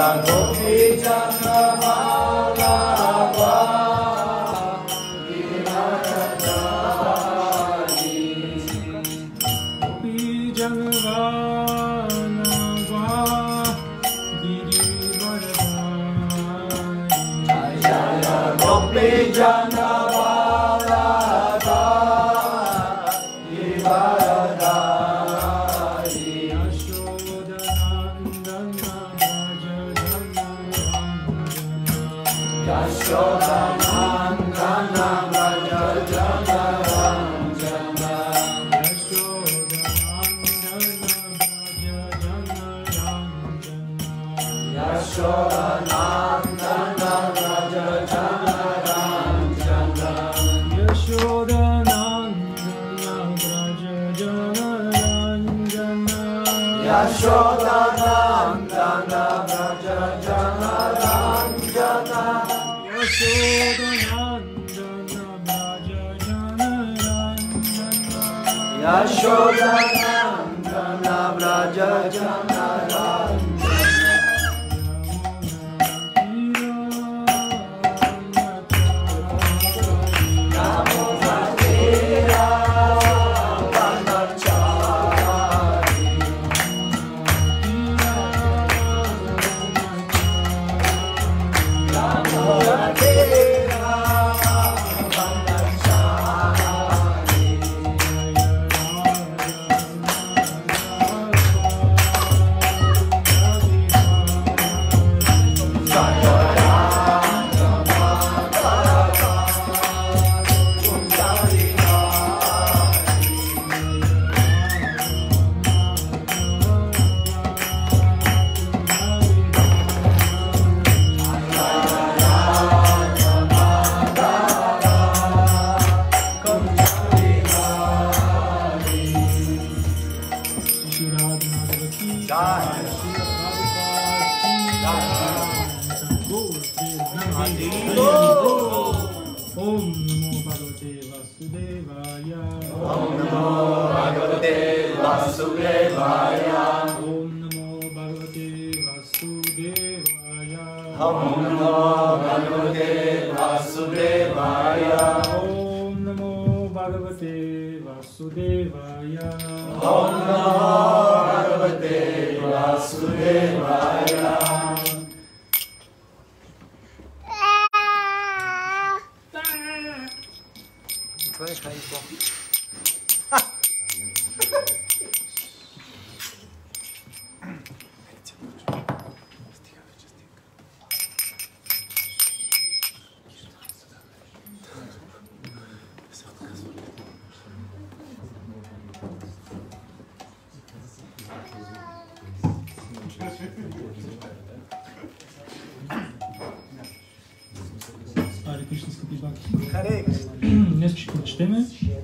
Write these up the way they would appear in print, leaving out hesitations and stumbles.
Днес ще прочетеме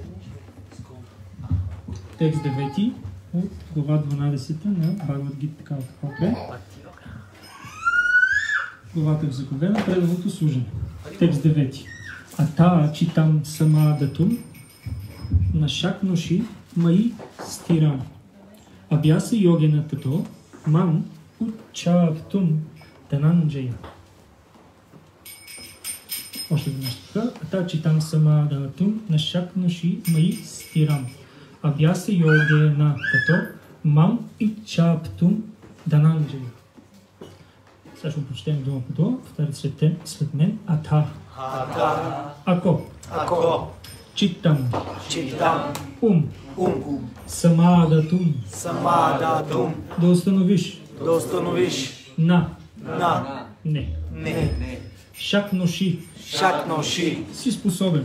текст 9 от глава 12 на Бхагавад Гита, такава каквато е. Главата е заглавена преданото служене. Текст 9. Ата читам самадатум нашакноши маи стирам. Абяса йогена тато мам учавтум дананджая. Още веднъж така. Ата читам самадатум нашакноши маи стирам. Абяса йогена тато мам учавтум дананджая. Сега ще прочетем дума по дума. Повтаряйте след мен. Ата. Ако. Читам. Самадатум. Да установиш. На. Не. Шакноши. Си способен.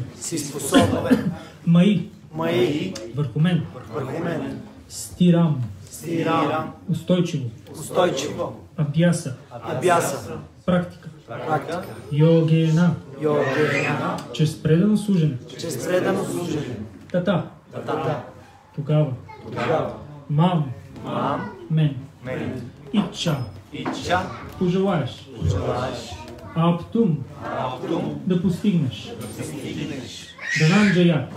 Маи. Върху мен. Стирам. Устойчиво. Абяса. Практика. Йогена. Чрез предано служене. Тата. Тогава. Мам. Мен. Ича. Пожелаеш. Аптум. Да постигнеш. Дананджая.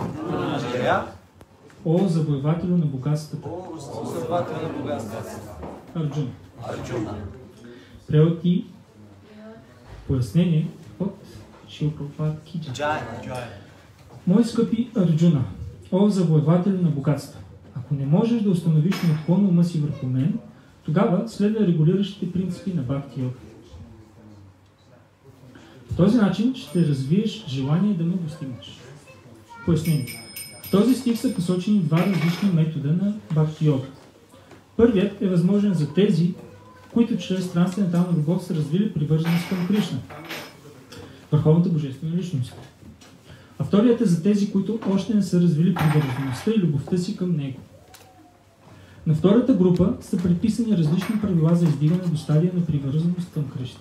О, завоевателю на богатствата. Арджуна. превод и пояснение от Шрила Прабхупад Ки Джай. Мои скъпи Арджуна, о завоевател на богатства, ако не можеш да установиш неотклонно ума си върху мен, тогава следва регулиращите принципи на Бхакти йога. В този начин ще развиеш желание да ме достигнеш. Пояснение. В този стих са посочени два различни метода на Бхакти йога. Първият е възможен за тези, които чрез трансцендентална любов са развили привърженост към Кришна, върховната божествена личност. А вторият е за тези, които още не са развили привържеността и любовта си към него. На втората група са предписани различни правила за издигане до стадия на привързаност към Кришна.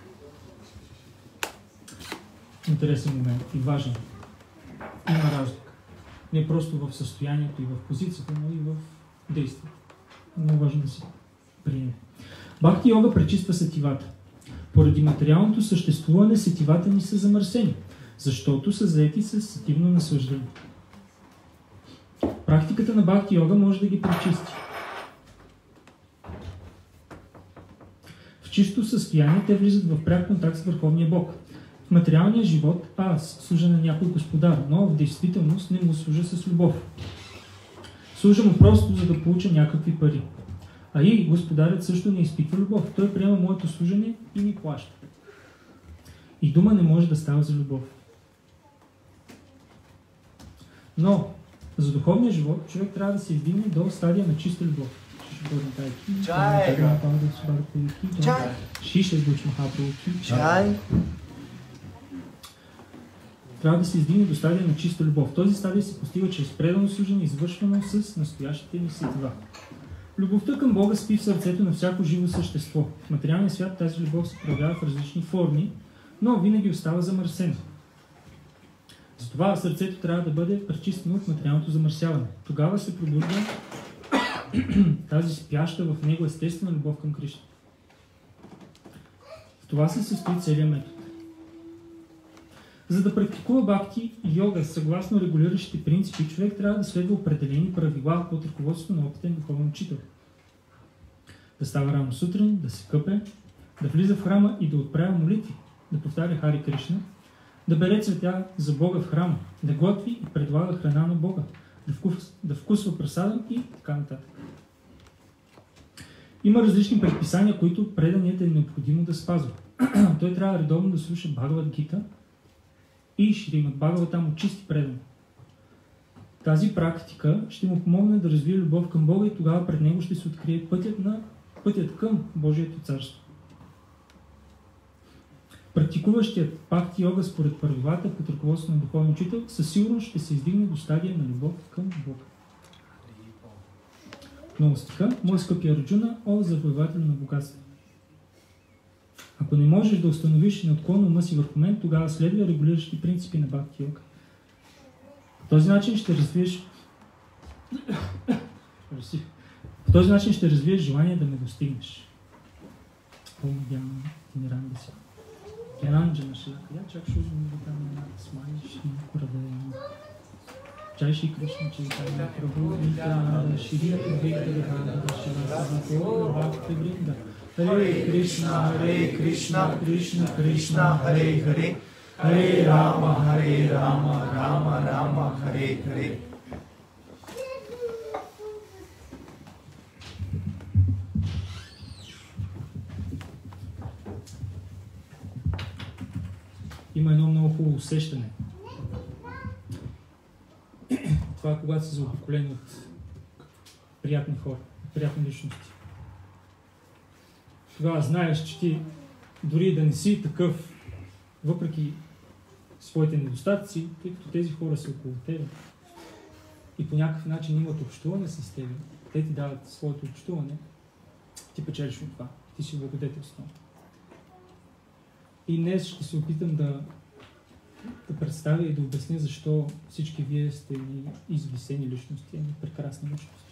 Интересен момент и важен. Има разлика. Не просто в състоянието и в позицията, но и в действието. Много важно да се приеме. Бхакти йога пречиства сетивата. Поради материалното съществуване сетивата ни са замърсени, защото са заети с сетивно наслаждение. Практиката на Бхакти йога може да ги пречисти. В чисто състояние те влизат в пряк контакт с Върховния Бог. В материалния живот аз служа на някой господар, но в действителност не му служа с любов. Служа му просто, за да получа някакви пари. А и господарят също не изпитва любов. Той приема моето служене и ми плаща. И дума не може да става за любов. Но за духовния живот човек трябва да се издигне до стадия на чиста любов. Трябва да се издигне до стадия на чиста любов. Този стадия се постига чрез предано служене, извършвано с настоящите ни сетива. Любовта към Бога спи в сърцето на всяко живо същество. В материалния свят тази любов се проявява в различни форми, но винаги остава замърсена. Затова сърцето трябва да бъде пречистено от материалното замърсяване. Тогава се пробужда тази спяща в него естествена любов към Кришна. В това се състои целият метод. За да практикува бхакти и йога съгласно регулиращите принципи, човек трябва да следва определени правила под ръководството на опитен духовен учител. Да става рано сутрин, да се къпе, да влиза в храма и да отправя молитви, да повтаря Хари Кришна, да бере цветя за Бога в храма, да готви и предлага храна на Бога, да вкусва прасада и така нататък. Има различни предписания, които преданият е необходимо да спазва. Той трябва редовно да слуша Бхагавад Гита и Шримад Бхагаватам от чисти предани. Тази практика ще му помогне да развие любов към Бога и тогава пред него ще се открие пътят към Божието царство. Практикуващият бхакти йога според правилата под ръководството на духовен учител със сигурност ще се издигне до стадия на любов към Бога. Много стиха. Мой скъпи Арджуна, о завоевател на богатство. Ако не можеш да установиш неотклонно ума си върху мен, тогава следва регулиращи принципи на бхакти йога. По този начин ще развиеш желание да ме достигнеш. Jai Shri Krishna Chaitanya Prabhu Nityananda Shri Advaita Gadadhara Shivasadi Gaura Bhakta Vrinda Hare Krishna Krishna Krishna Hare Hare Hare Rama Rama Rama Hare Hare. Има едно много хубаво усещане. Това е когато си заобиколен от приятни хора, приятни личности. Тогава знаеш, че ти дори да не си такъв, въпреки своите недостатъци, тъй като тези хора са около тебе и по някакъв начин имат общуване с тебе, те ти дават своето общуване, ти печелиш от това, ти си благодетелстван. И днес ще се опитам да представя и да обясня защо всички вие сте извисени личности, прекрасни личности.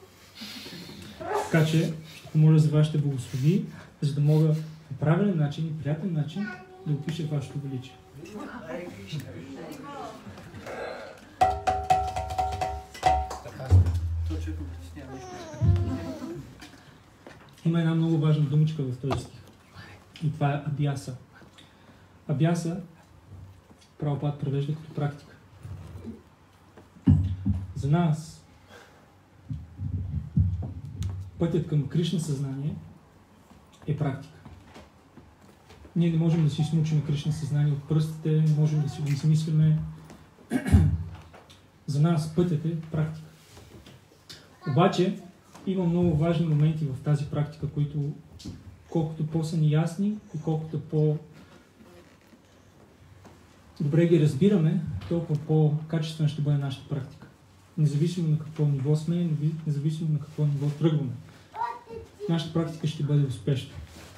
Така че ще помоля за вашите благослови, за да мога по правилен начин и приятен начин да опиша вашето величие. Има една много важна думичка в този стих. И това е абяса. Абяса Прабхупад превежда като практика. За нас пътят към Кришна съзнание е практика. Ние не можем да си измучим Кришна съзнание от пръстите, не можем да си го измисляме. За нас пътят е практика. Обаче има много важни моменти в тази практика, които колкото по-са ни ясни и колкото по-добре ги разбираме, толкова по-качествена ще бъде нашата практика. Независимо на какво ниво сме, независимо на какво ниво тръгваме. Нашата практика ще бъде успешна.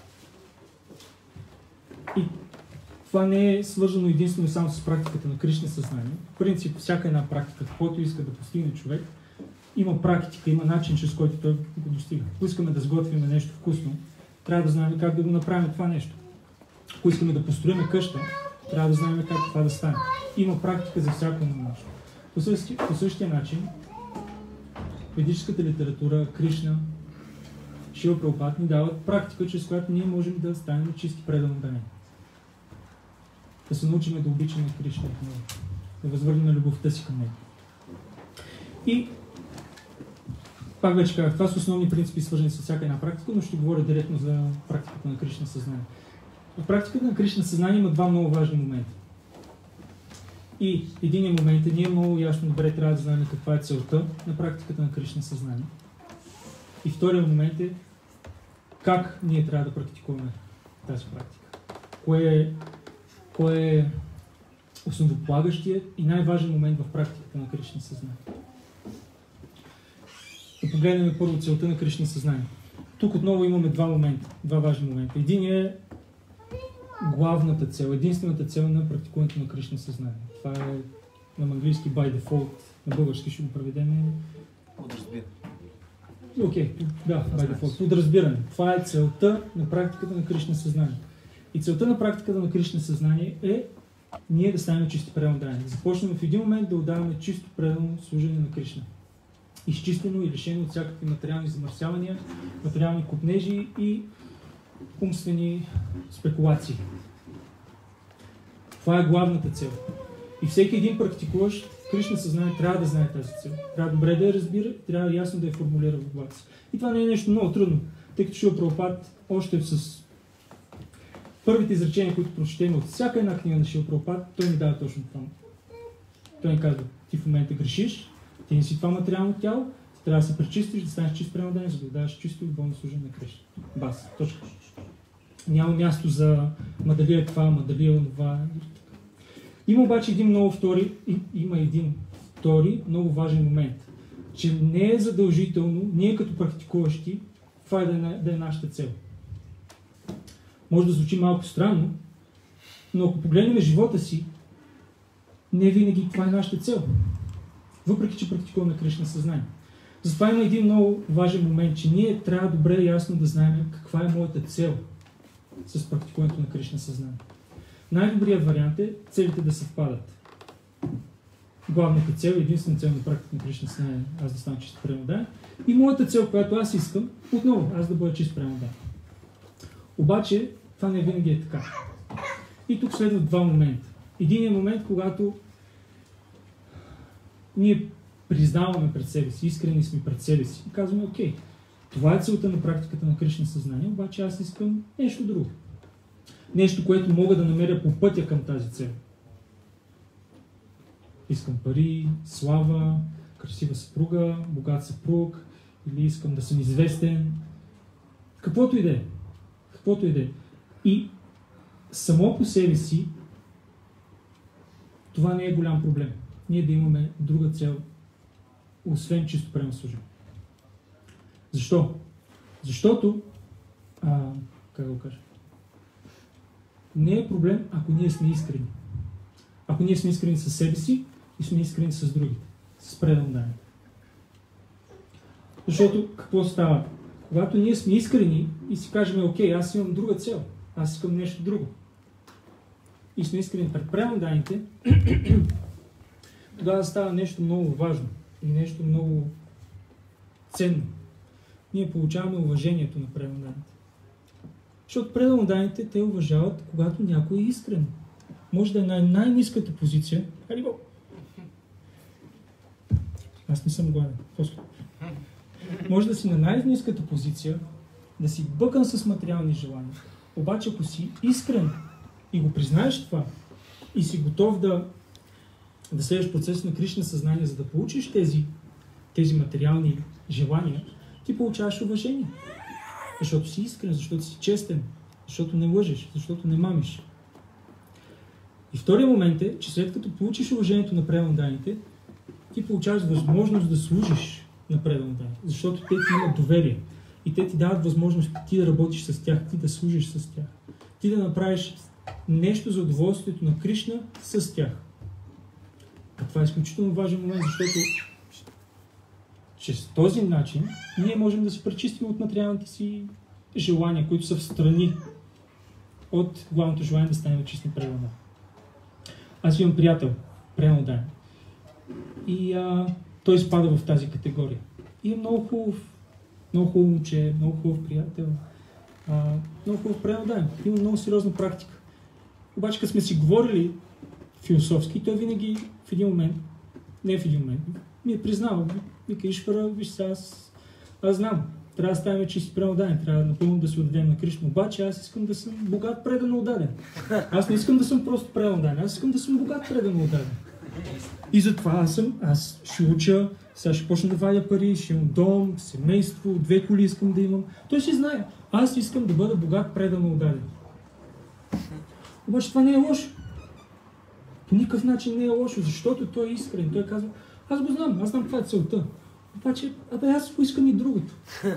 И това не е свързано единствено само с практиката на Кришна съзнание. В принцип, всяка една практика, каквото иска да постигне човек, има практика, има начин, чрез който той го достига. Ако искаме да сготвим нещо вкусно, трябва да знаем как да го направим това нещо. Ако искаме да построим къща, трябва да знаем как това да стане. Има практика за всяко едно нещо. По същия начин, в ведическата литература, Кришна, Шрила Прабхупад ни дават практика, чрез която ние можем да станем чисти преданодани. Да се научим да обичаме Кришна, да възвърнем любовта си към него. И пак вече казах, това са основни принципи, свързани с всяка една практика, но ще говоря директно за практиката на Кришна съзнание. В практиката на Кришна съзнание има два много важни момента. И единият момент е, ние много ясно добре трябва да знаем каква е целта на практиката на Кришна съзнание. И вторият момент е как ние трябва да практикуваме тази практика. Кой е основополагащият и най-важен момент в практиката на Кришна съзнание. Да погледнем първо целта на Кришна съзнание. Тук отново имаме два важни момента. Единият е главната цел, единствената цел на практикуването на Кришна съзнание. Това е на английски by default, на български ще го преведем. Подразбиране. Окей, да, by default, подразбиране. Това е целта на практиката на Кришна съзнание. И целта на практиката на Кришна съзнание е ние да станем чисти преданодани. Да започнем в един момент да отдаваме чисто предано служение на Кришна. Изчистено и лишено от всякакви материални замърсявания, материални копнежи и умствени спекулации. Това е главната цел. И всеки един практикуващ Кришна съзнание трябва да знае тази цел. Трябва добре да я разбира, трябва ясно да я формулира в главата си. И това не е нещо много трудно, тъй като Шрила Прабхупад още с първите изречения, които прочетем от всяка една книга на Шрила Прабхупад, той ни дава точно това. Той ни казва, ти в момента грешиш, ти не си това материално тяло, ти трябва да се пречистиш, да станеш чист преданодани, за да даваш чисто и болно служение на Кришна. Бас, точка. Няма място за дали е това, дали е онова. Има обаче един втори, много важен момент, че не е задължително, ние като практикуващи, това да е нашата цел. Може да звучи малко странно, но ако погледнем живота си, не винаги това е нашата цел. Въпреки че практикуваме Кришна съзнание. Затова има един много важен момент, че ние трябва добре и ясно да знаем каква е моята цел с практикуването на Кришна съзнание. Най-добрият вариант е целите да съвпадат. Главната цел, единствена цел на практиката на Кришна съзнание, аз да стана чист преданодани. И моята цел, която аз искам, отново, аз да бъда чист преданодани. Обаче, това не винаги е така. И тук следват два момента. Единият момент, когато ние признаваме пред себе си, искрени сме пред себе си и казваме, окей, това е целта на практиката на Кришна съзнание, обаче аз искам нещо друго. Нещо, което мога да намеря по пътя към тази цел. Искам пари, слава, красива съпруга, богат съпруг, или искам да съм известен. Каквото и да е. Каквото и да е. И само по себе си това не е голям проблем. Ние да имаме друга цел, освен чисто преданно служение. Защо? Защото, как да го кажа? Не е проблем, ако ние сме искрени. Ако ние сме искрени със себе си и сме искрени с другите, с преданодани. Защото какво става? Когато ние сме искрени и си кажем, окей, аз имам друга цел, аз искам нещо друго. И сме искрени пред преданодарите, тогава става нещо много важно и нещо много ценно. Ние получаваме уважението на преданодарите. Защото преданоданите те уважават, когато някой е искрен. Може да е на най-ниската позиция. Аз не съм гладен. Може да си на най-ниската позиция, да си бъкан с материални желания. Обаче ако си искрен и го признаеш това и си готов да следваш процес на Кришна съзнание, за да получиш тези материални желания, ти получаваш уважение. Защото си искрен, защото си честен, защото не лъжеш, защото не мамиш. И втория момент е, че след като получиш уважението на преданоданите, ти получаваш възможност да служиш на преданоданите, защото те ти имат доверие. И те ти дават възможност ти да работиш с тях, ти да служиш с тях. Ти да направиш нещо за удоволствието на Кришна с тях. А това е изключително важен момент, защото чрез този начин ние можем да се пречистим от материалните си желания, които са в страни от главното желание да станем чистни преданодайни. Аз имам приятел, преданодайен. И той спада в тази категория. И е много хубав момче, много хубав приятел, много хубав преданодайен. Има много сериозна практика. Обаче, като сме си говорили философски, той винаги в един момент, ми е признавал. Вика, Ишвара, виж сега, аз знам, трябва да ставаме чисти преданодайни, трябва напълно да се отдадем на Кришна. Обаче аз искам да съм богат предано отдаден. Аз не искам да съм просто преданодайен, аз искам да съм богат предано отдаден. И затова аз ще уча, сега ще почна да вадя пари, ще имам дом, семейство, 2 коли искам да имам. Той си знае, аз искам да бъда богат предано отдаден. Обаче това не е лошо. По никакъв начин не е лошо, защото той е искрен. Той казва, аз го знам, аз знам каква е целта. Обаче, аз поискам и другото.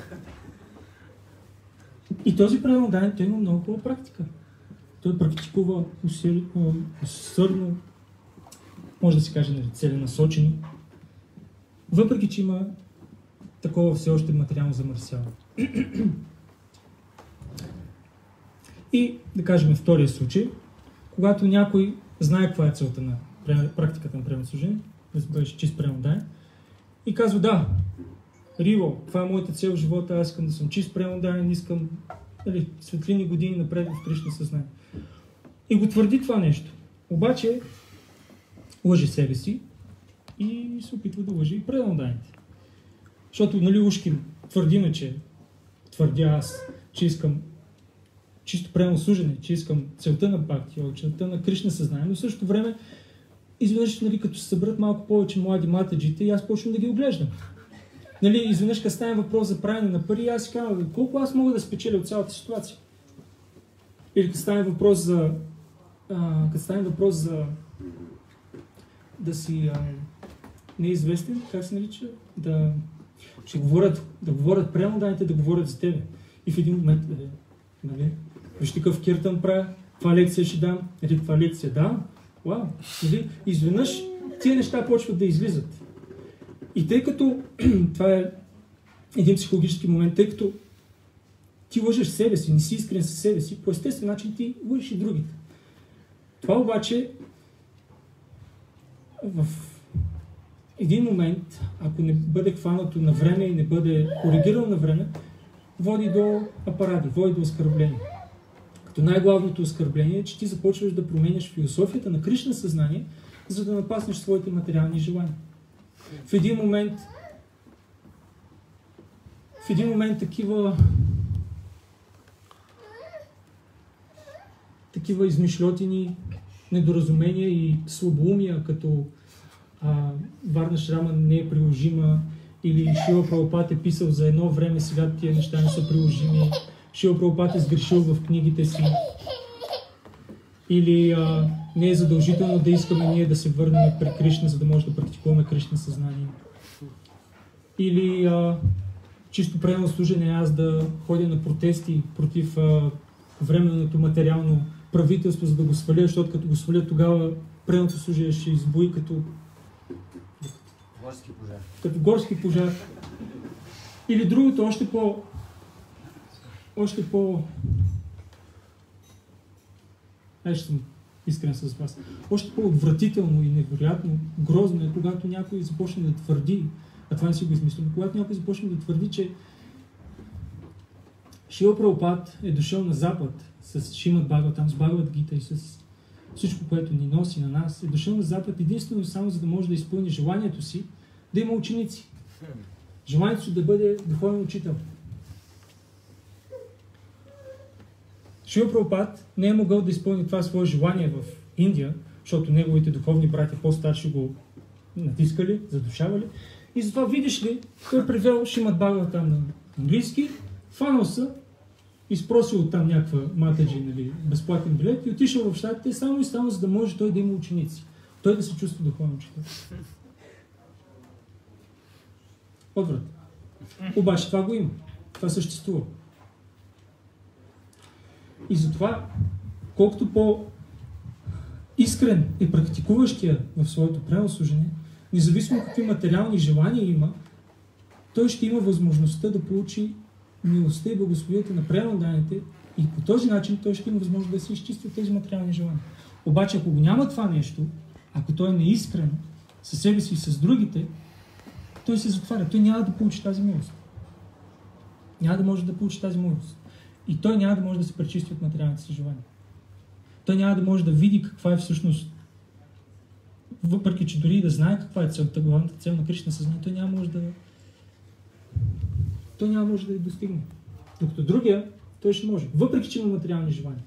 И този преданодайен, той има много хубава практика. Той практикува усърдно, може да се каже целенасочено, въпреки че има такова все още материално замърсяване. И да кажем втория случай, когато някой знае каква е целта на практиката на преданно служение, да бъдеш чист преданодайен, и казва, да, Риво, това е моята цел в живота, аз искам да съм чист преданодайен, искам светлини години напред в Кришна съзнание. И го твърди това нещо. Обаче лъже себе си и се опитва да лъже и преданодайните. Защото, Ушким твърдиме, че твърдя аз, че искам чисто преданно служене, че искам целта на бхакти, целта на Кришна съзнание, но в същото време изведнъж, като се съберат малко повече млади матаджите и аз почвам да ги оглеждам. Изведнъж, като стане въпрос за правене на пари, аз си казвам, колко аз мога да спечеля от цялата ситуация. Или като стане въпрос за да си неизвестен, как се нарича, да говорят преданодайните, да говорят за тебе. И в един момент, виж такъв киртан правя, каква лекция ще дам, каква лекция дам, вау, изведнъж тия неща почват да излизат. И тъй като това е един психологически момент, тъй като ти лъжеш себе си, не си искрен със себе си, по естествен начин ти лъжеш и другите. Това обаче в един момент, ако не бъде хванато на време и не бъде коригирано на време, води до апаради, води до оскърбление. Като най-главното оскърбление е, че ти започваш да променяш философията на Кришна съзнание, за да напаснеш своите материални желания. В един момент такива измишлотини, недоразумения и слабоумия, като Варна Шрама не е приложима, или Шила Прабхупад е писал за едно време, сега тия неща не са приложими, Шила Прабхупад е сгрешил в книгите си, или не е задължително да искаме ние да се върнем при Кришна, за да може да практикуваме Кришна съзнание. Или чисто преданно служене аз да ходя на протести против временното материално правителство, за да го сваля, защото като го сваля, тогава преданното служение ще избои като горски пожар. Или другото, още по... Аз ще съм искрен с вас. Още по-отвратително и невероятно, грозно е, когато някой започне да твърди, а това не си го измислям, когато някой започне да твърди, че Шила Прабхупад е дошъл на Запад с Шримад Бхагаватам, с Бхагават Гита и с всичко, което ни носи на нас. Е дошъл на Запад единствено само за да може да изпълни желанието си да има ученици. Желанието си да бъде духовен учител. Шила Прабхупад не е могъл да изпълни това свое желание в Индия, защото неговите духовни братя по-старши го натискали, задушавали. И затова, видиш ли, той превел Шримад Бхагаватам на английски, фанал се, изпросил от там някаква матаджи, нали, безплатен билет и отишъл в щатите само и само за да може той да има ученици. Той да се чувства духовен учител. Отврат. Обаче това го има. Това съществува. И затова, колкото по-искрен е практикуващия в своето преданно-служение, независимо какви материални желания има, той ще има възможността да получи милостта и благословията на преданно-даните и по този начин той ще има възможност да се изчисти от тези материални желания. Обаче, ако го няма това нещо, ако той е неискрен със себе си и с другите, той се затваря. Той няма да получи тази милост. Няма да може да получи тази милост. И той няма да може да се пречисти от материалните си желания. Той няма да може да види каква е всъщност, въпреки че дори да знае каква е целта, главната цел на Кришна съзнание, той няма може да я достигне. Докато другия, той ще може. Въпреки че има материални желания.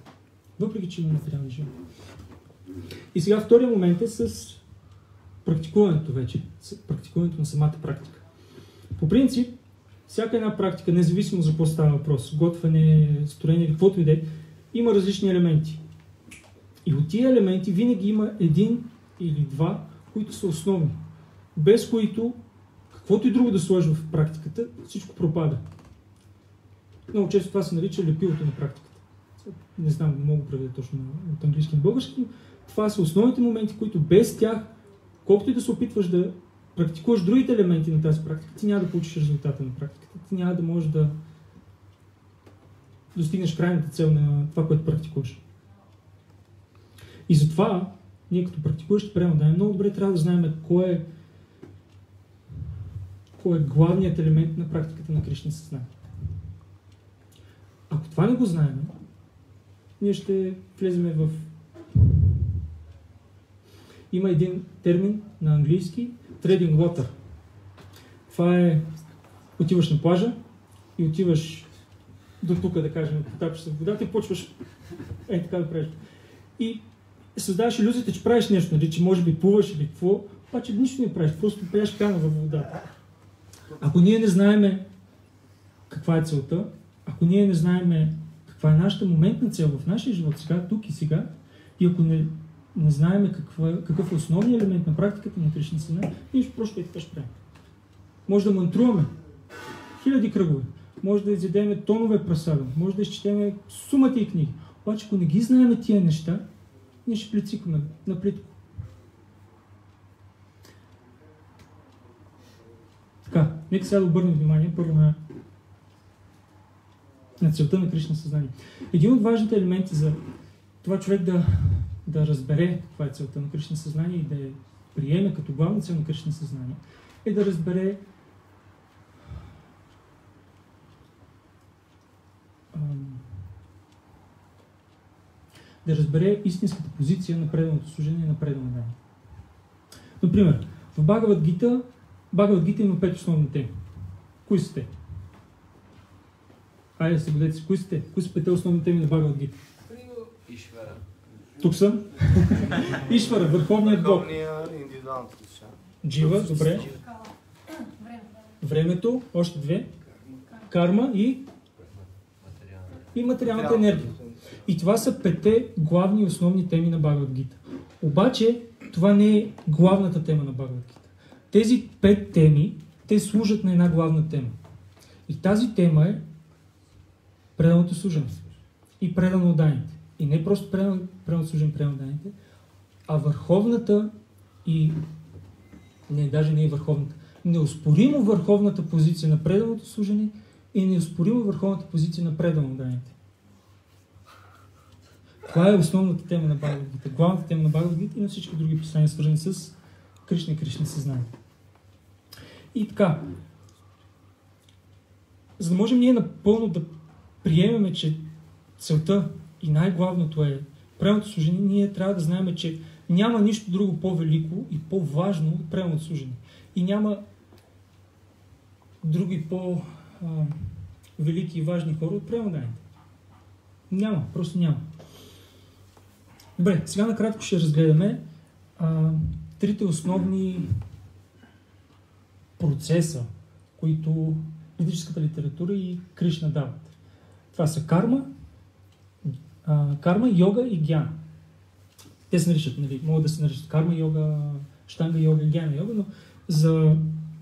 И сега втория момент е с практикуването вече. С практикуването на самата практика. По принцип, всяка една практика, независимо за какво става въпрос, готвене, строение, каквото и да е, има различни елементи. И от тия елементи винаги има един или два, които са основни. Без които, каквото и друго да сложи в практиката, всичко пропада. Много често това се нарича лепилото на практиката. Не знам, не мога да преведа точно от английски на български, но това са основните моменти, които без тях, колкото и да се опитваш да практикуваш другите елементи на тази практика, ти няма да получиш резултата на практиката. Ти няма да можеш да достигнеш крайната цел на това, което практикуваш. И затова, ние като практикуващи преданно, много добре трябва да знаем кой е главният елемент на практиката на Кришна съзнание. Ако това не го знаем, ние ще влезем в... Има един термин на английски treading water. Това е отиваш на плажа и отиваш до тук, да кажем, потапиш се в водата и почваш така да правиш. И създаваш илюзията, че правиш нещо, нали, че може би плуваш или какво, обаче нищо не правиш, просто пееш пяна във водата. Ако ние не знаеме каква е целта, ако ние не знаеме каква е нашата моментна цел в нашия живот сега, тук и сега, и ако не знаеме какъв е основният елемент на практиката на Кришна съзнание, ние ще просто така ще правим. Може да мантруваме хиляди кръгове, може да изядеме тонове прасада, може да изчетеме сумата и книги. Обаче, ако не ги знаеме тия неща, ние ще прицикваме на плитко. Така, нека сега да обърнем внимание първо на целта на Кришна съзнание. Един от важните елементи за това човек да разбере каква е целта на Кришна съзнание и да я приеме като главна цел на Кришна съзнание, е да разбере истинската позиция на преданото служение и на преданото дание. Например, в Бхагават Гита има 5 основни теми. Кои са те? Айде се годете си, кои са те? Кои са 5 основни теми на Бхагават Гита? Ишвара. Тук съм. Ишвара, върховният Бог. Индивидуалната душа. Джива, добре. Времето, още 2. Карма и материалната енергия. И това са 5 главни основни теми на Бхагават Гита. Обаче, това не е главната тема на Бхагават Гита. Тези 5 теми, те служат на една главна тема. И тази тема е преданото служение и предано отданите. И не просто предано служение, предано отданите, а върховната и... Не, даже не и върховната. Неоспоримо върховната позиция на преданото служение и неоспоримо върховната позиция на предано отданите. Това е основната тема на Бхагават Гита. Главната тема на Бхагават Гита и на всички други писания, свързани с Кришна и Кришна съзнание. И така, за да можем ние напълно да приемеме, че целта и най-главното е пременното служение, ние трябва да знаем, че няма нищо друго по-велико и по-важно от пременното служение. И няма други по-велики и важни хора от пременоданите. Няма, просто няма. Добре, сега накратко ще разгледаме трите основни процеса, които ведическата литература и Кришна дават. Това са карма, йога и гьяна. Те се наричат, нали, могат да се наричат карма йога, щанга йога и гьяна йога, но за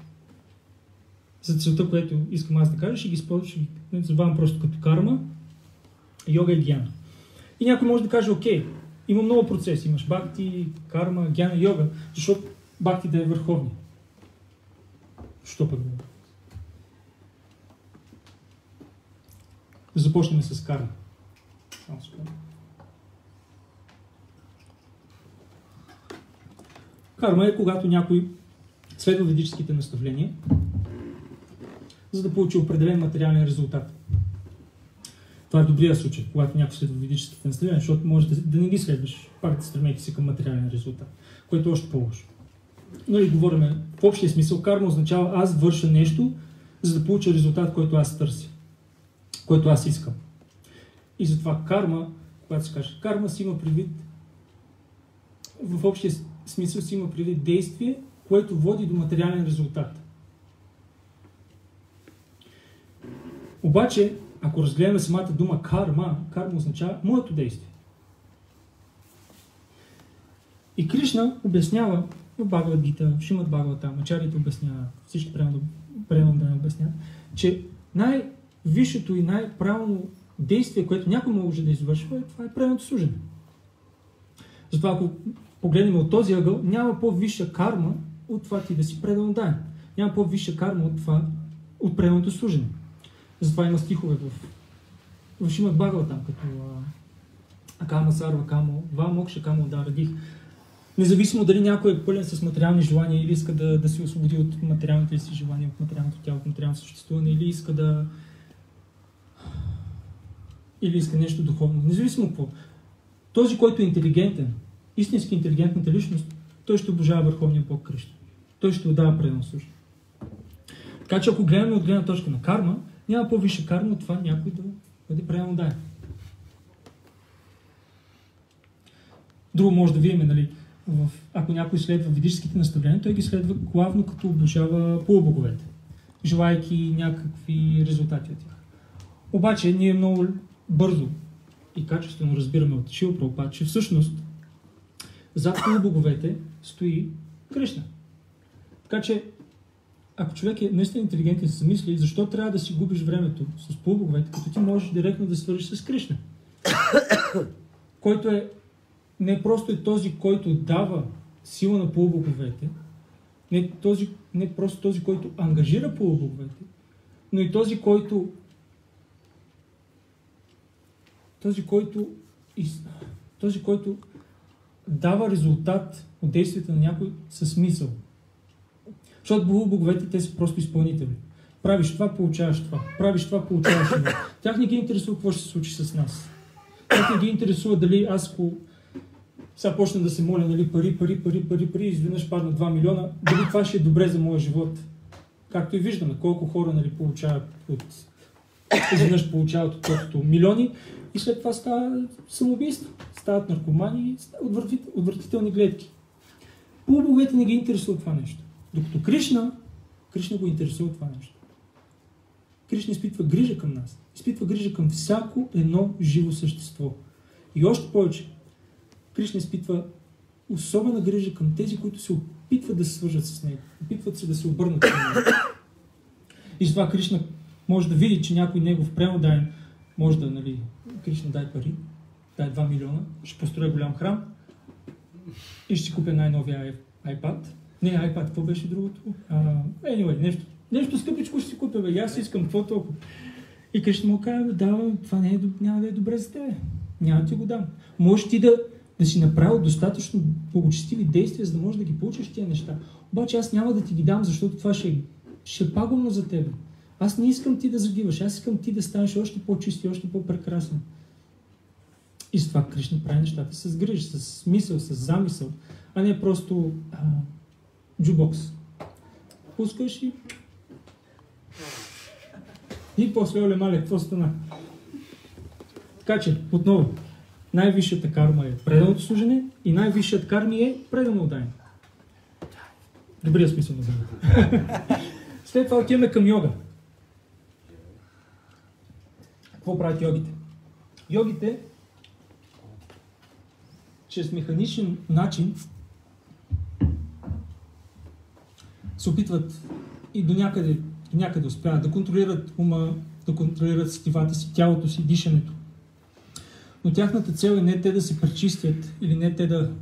целта, което искам аз да кажа, ще ги забавям просто като карма, йога и гьяна. И някой може да каже, окей, има много процеси, имаш бхакти, карма, гьяна, йога, защото бхакти да е върховни. Що пък да? Започнем с карма. Карма е когато някой следва ведическите наставления, за да получи определен материален резултат. Това е добрия случай, когато някой следва ведическите наставления, защото може да не ги следваш, пак да стремейки се към материален резултат, което е още по-лошо. Но и говорим в общия смисъл, карма означава аз върша нещо, за да получа резултат, който аз търся, който аз искам. И затова карма, когато се каже карма, си има предвид, в общия смисъл си има предвид действие, което води до материален резултат. Обаче, ако разгледаме самата дума карма означава моето действие. И Кришна обяснява в Бхагавад Гита, в Шримад Бхагаватам, ачарите обясняват, всички преданни обясняват, че най-висшето и най-правилно действие, което някой може да извършва, това е пременното служене. Затова, ако погледнем от този ъгъл, няма по-висша карма от това ти да си предан дай. Няма по-висша карма от това, от пременното служене. Затова има стихове в Шримад Бхагаватам, като Акама Сарва Камо, Ва Мокша Камо Дарадих. Независимо дали някой е пълен с материални желания или иска да се освободи от материалните си желания, от материалното тяло, от материалното съществуване, или иска нещо духовно. Независимо какво. Този, който е интелигентен, истински интелигентната личност, той ще обожава Върховния Бог Кришна. Той ще отдава предано служба. Така че ако гледаме от гледна точка на карма, няма по-висша карма от това някой да бъде предано дай. Друго може да видим, нали, ако някой следва ведическите наставления, той ги следва главно като обожава полубоговете, желайки някакви резултати от тях. Обаче ние много бързо и качествено разбираме от Шрила Прабхупада, че всъщност зад полубоговете стои Кришна. Така че, ако човек е наистина интелигентен, се замисли, защо трябва да си губиш времето с полубоговете, като ти можеш директно да свържиш с Кришна, който е не просто е този, който дава сила на полубоговете, не просто този, който ангажира полубоговете, но и този, който дава резултат от действията на някой със смисъл. Защото полубоговете, те са просто изпълнители. Правиш това, получаваш това. Правиш това, получаваш това. Тях не ги интересува какво ще се случи с нас. Тях не ги интересува дали аз сега почна да се моля, нали, пари, изведнъж падна 2 милиона, дали това ще е добре за моя живот. Както и виждаме, колко хора, нали, изведнъж получават от тото милиони и след това става самоубийство, стават наркомани, отвратителни гледки. Полубоговете не ги интересува това нещо. Докато Кришна го интересува това нещо. Кришна изпитва грижа към нас. Изпитва грижа към всяко едно живо същество. И още повече, Кришна изпитва особена грижа към тези, които се опитват да се свържат с него. Опитват се да се обърнат към него. И затова Кришна може да види, че някой негов преданен може да, нали, Кришна дай пари, дай 2 милиона, ще построя голям храм и ще си купя най-новия iPad. Не, iPad, какво беше другото? Anyway, нещо скъпичко ще си купя, бе, аз искам, какво толкова? И Кришна му казва, това няма да е добре за тебе. Няма да ти го дам. Можеш ти да си направил достатъчно благочестиви действия, за да можеш да ги получиш тия неща. Обаче аз няма да ти ги дам, защото това ще е пагубно за теб. Аз не искам ти да загиваш, аз искам ти да станеш още по-чист и още по-прекрасен. И с това Кришна прави нещата с грижа, с мисъл, с замисъл, а не просто джубокс. Пускаш и после оле мале, какво стана? Така че, отново, най-висшата карма е преданото служене и най-висшият карми е предано отдаване. Добрия смисъл на думата. След това отиваме към йога. Какво правят йогите? Йогите чрез механичен начин се опитват и до някъде успяват да контролират ума, да контролират сетивата си, тялото си, дишането. Но тяхната цел е не те да се пречистят или не те да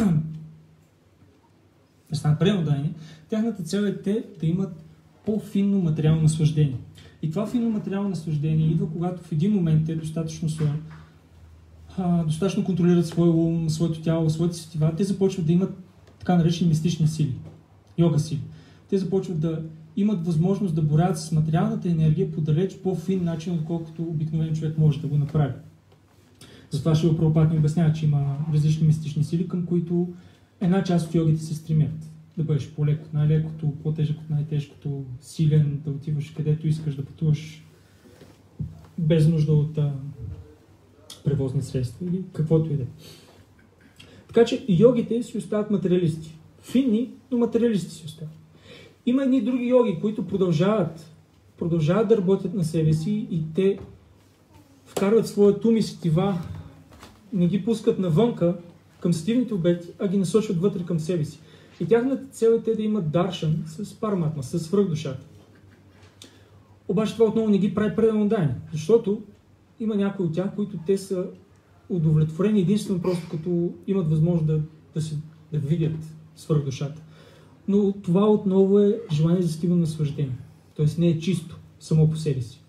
станат преодани. Тяхната цел е те да имат по-финно материално наслаждение. И това финно материално наслаждение идва, когато в един момент те достатъчно контролират своя ум, своето тяло, своите сетива. Те започват да имат така наречени мистични сили, йога сили. Те започват да имат възможност да борят с материалната енергия по далеч по-фин начин, отколкото обикновен човек може да го направи. Затова Шрила Прабхупада ни обяснява, че има различни мистични сили, към които една част от йогите се стремят. Да бъдеш по-леко от най-лекото, по-тежък от най-тежкото, силен, да отиваш където искаш, да пътуваш без нужда от превозни средства или каквото и да е. Така че йогите си остават материалисти. Финни, но материалисти си остават. Има едни други йоги, които продължават да работят на себе си и те вкарват своят ум и сетива, не ги пускат навънка към сетивните обекти, а ги насочват вътре към себе си. И тяхната цел е те да имат даршан с параматма, с свръхдушата. Обаче това отново не ги прави предано дайни, защото има някои от тях, които те са удовлетворени единствено просто като имат възможност да видят свръхдушата. Но това отново е желание за стивно наслаждение. Тоест не е чисто само по себе си.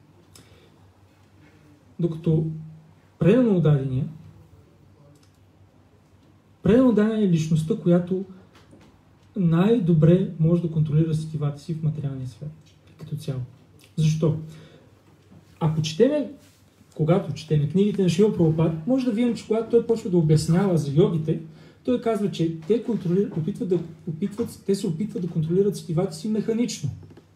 Докато предано отдадение е личността, която най-добре може да контролира сетивата си в материалния свят като цяло. Защо? Ако когато четеме книгите на Шрила Прабхупада, може да видим, че когато той почва да обяснява за йогите, той казва, че те се опитват да контролират сетивата си механично.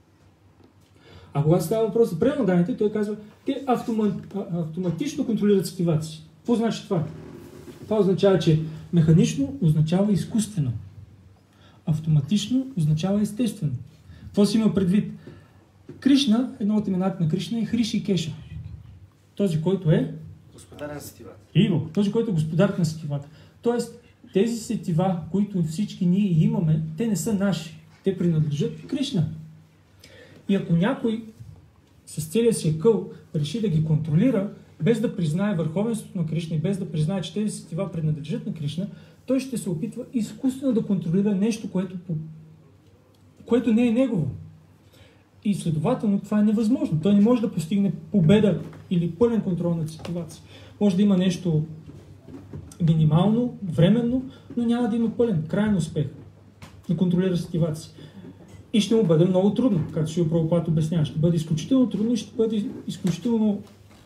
А когато става въпрос за пренаданите, той казва, те автоматично контролират сетивата си. Какво значи това? Това означава, че механично означава изкуствено. Автоматично означава естествено. Какво си има предвид? Кришна, едно от имената на Кришна е Хришикеша. Този, който е господар на сетивата. Този, който е господар на сетивата. Тоест, тези сетива, които всички ние имаме, те не са наши. Те принадлежат Кришна. И ако някой с целия си акъл реши да ги контролира, без да признае върховенството на Кришна и без да признае, че тези сетива принадлежат на Кришна, той ще се опитва изкуствено да контролира нещо, което не е негово. И следователно това е невъзможно. Той не може да постигне победа или пълен контрол над сетивата си. Може да има нещо минимално, временно, но няма да има пълен, крайен успех да контролира сетивата си. И ще му бъде много трудно, както Шрила Прабхупада обяснява. Ще бъде изключително трудно и ще бъде изключително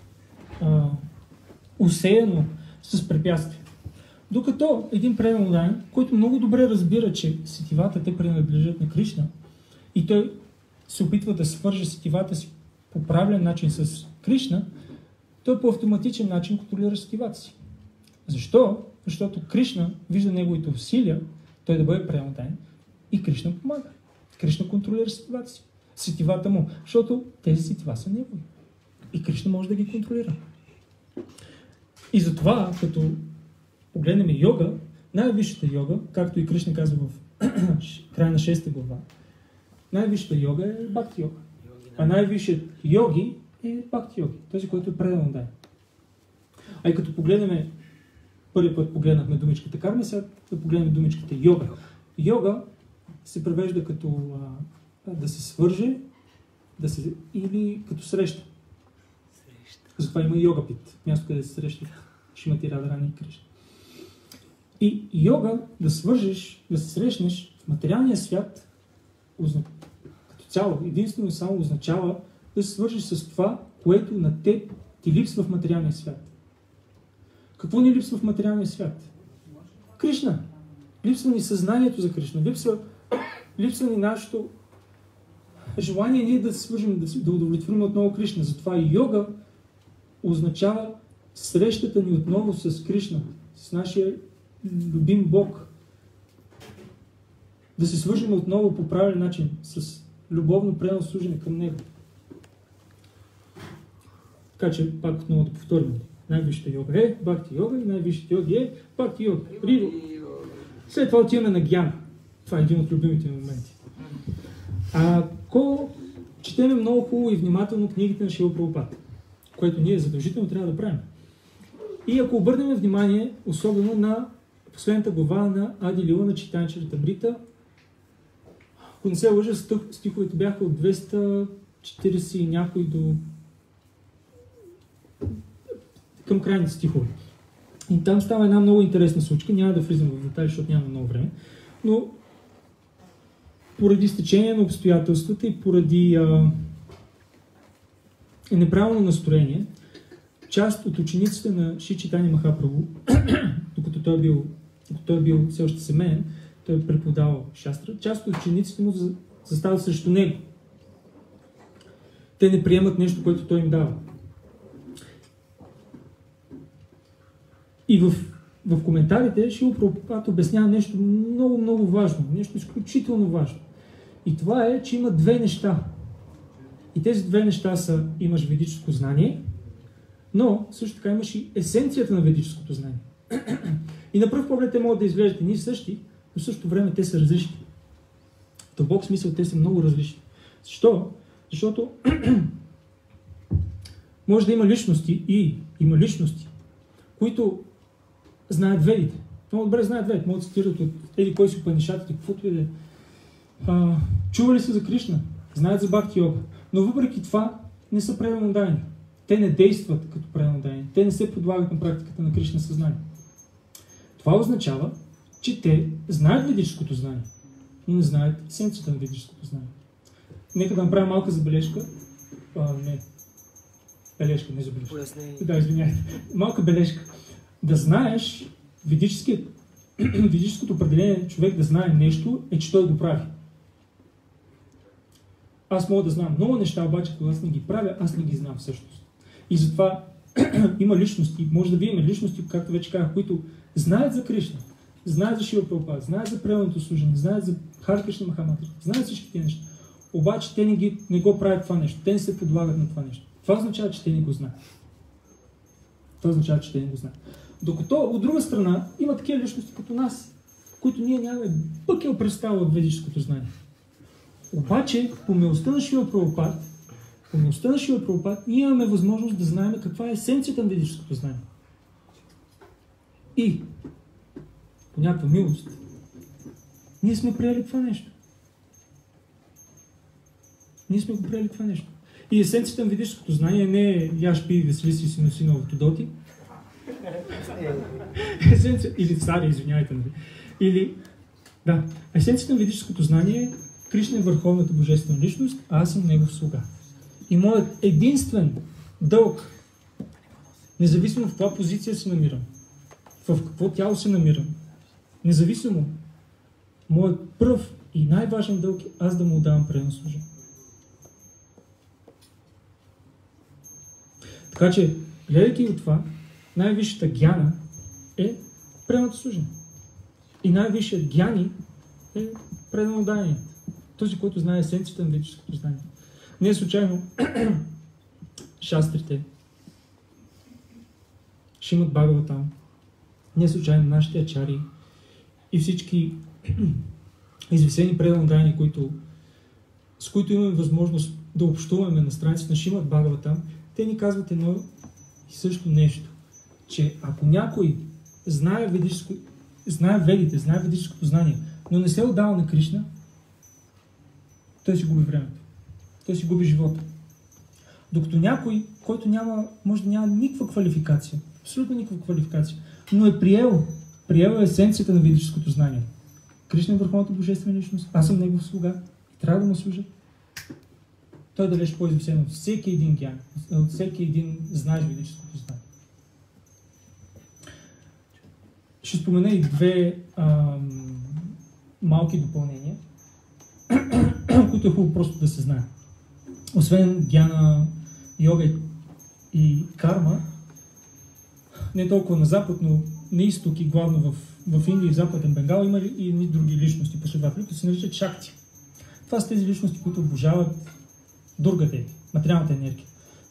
усеяно с препятствия. Докато един предан ударен, който много добре разбира, че сетивата те принадлежат на Кришна и той се опитва да свърже сетивата си по правилен начин с Кришна, той по автоматичен начин контролира сетивата си. Защо? Защото Кришна вижда неговите усилия той да бъде предан ударен и Кришна помага. Кришна контролира сетивата си. Сетивата му, защото тези сетива са негови. И Кришна може да ги контролира. И затова, като погледнем йога, най-висшата йога, както и Кришна казва в края на 6 глава, най-висшата йога е бхакти йога. А най-висшият йоги е бхакти йоги. Този, който е предан ударен. А и като погледнем, първи път погледнахме думичката карма, сега да погледнем думичката йога. Йога се превежда като да се свърже, или като среща. Затова има йогапит, място, къде се срещат Шримати Радарани и Кришна. И йога, да свържеш, да се срещнеш в материалния свят, като цяло, единствено и само означава да се свържиш с това, което на теб ти липсва в материалния свят. Какво ни липсва в материалния свят? Кришна. Липсва ни съзнанието за Кришна. Липсва ни нашето желание ние да се свържим, да удовлетворим отново Кришна. Затова и йога означава срещата ни отново с Кришна, с нашия любим Бог. Да се свържим отново по правилен начин, с любовно предано служене към Него. Така че, пак отново да повторим. Най-висшата йога е бхакти йога и най-висшата йога е бхакти йога. След това отиваме на гьяна. Това е един от любимите моменти. Ако четеме много хубаво и внимателно книгите на Шрила Прабхупад, което ние задължително трябва да правим. И ако обърнем внимание, особено на последната глава на Ади Лила на Чайтанья Чаритамрита, ако не се лъжа, стиховете бяха от 240 и някой до към крайните стихове. И там става една много интересна случка, няма да влизам в детайли, защото няма много време, но поради стечение на обстоятелствата и поради неправилно настроение, част от учениците на Шри Чайтанья Махапрабху, докато той е бил все още семейен, той е преподавал шастра, част от учениците му застават срещу него. Те не приемат нещо, което той им дава. И в коментарите Шрила Прабхупад обяснява нещо много, много важно, нещо изключително важно. И това е, че има две неща. И тези две неща са, имаш ведическо знание, но също така имаш и есенцията на ведическото знание. И на пръв поглед те могат да изглеждат едни и същи, но в същото време те са различни. В дълбок смисъл те са много различни. Защо? Защото може да има личности, които знаят ведите. Много добре знаят ведите. Могат да цитират от еди кой си Упанишадите, каквото и да е. Чували са за Кришна, знаят за бхакти йога, но въпреки това не са преданодайни. Те не действат като преданодайни. Те не се подлагат на практиката на Кришна съзнание. Това означава, че те знаят ведическото знание, но не знаят есенцията на ведическото знание. Нека да направя малка забележка. Бележка, не забележка. Да, извиняйте. Малка бележка. Да знаеш ведическото определение човек да знае нещо е, че той го прави. Аз мога да знам много неща, обаче когато аз не ги правя, аз не ги знам всъщност. И затова има личности, може да видим личности, както вече казах, които знаят за Кришна, знаят за Шрила Прабхупад, знаят за преданото служение, знаят за Харе Кришна Махамантра, знаят всички тези неща. Обаче те не го правят това нещо, те не се подлагат на това нещо. Това означава, че те не го знаят. Докато от друга страна има такива личности като нас, които ние нямаме бъкел представа от ведическото знание. Обаче, по милостта на Шрила Прабхупад, ние имаме възможност да знаем каква е есенцията на ведическото знание. И по някаква милост ние сме приели това нещо. И есенцията на ведическото знание не е яш, пи, весели си, си носи новото доти. Или цари, извиняйте. Есенцията на ведическото знание е Кришна е върховната божествена личност, а аз съм негов слуга. И моят единствен дълг, независимо в каква позиция се намирам, в какво тяло се намирам, независимо, моят пръв и най-важен дълг е аз да му отдавам предан служение. Така че, гледайки от това, най-висшата гьяна е преданото служение. И най-висшият гьяни е преданодаянието. Този, който знае есенцията на ведическото знание. Не е случайно шастрите, Шримад Бхагаватам, не е случайно нашите ачари и всички извисени преданодаяни, с които имаме възможност да общуваме на страницата на Шримад Бхагаватам, те ни казват едно и също нещо, че ако някой знае ведите, знае ведическото знание, но не се отдава на Кришна, той си губи времето. Той си губи живота. Докато някой, който може да няма никаква квалификация, абсолютно никаква квалификация, но е приел есенцията на ведическото знание. Кришна е върховната божествена личност, аз съм негов слуга и трябва да му служа. той е далеч по-извисен от всеки един гян, от всеки един знаеш ведическото знание. Ще спомена и две малки допълнения, които е хубаво просто да се знае. Освен гяна, йога и карма, не толкова на запад, но на изток и главно в Индия и в Западен Бенгал има и други личности последователи, които се наричат шакти. Това са тези личности, които обожават Дурга Деви, материалната енергия.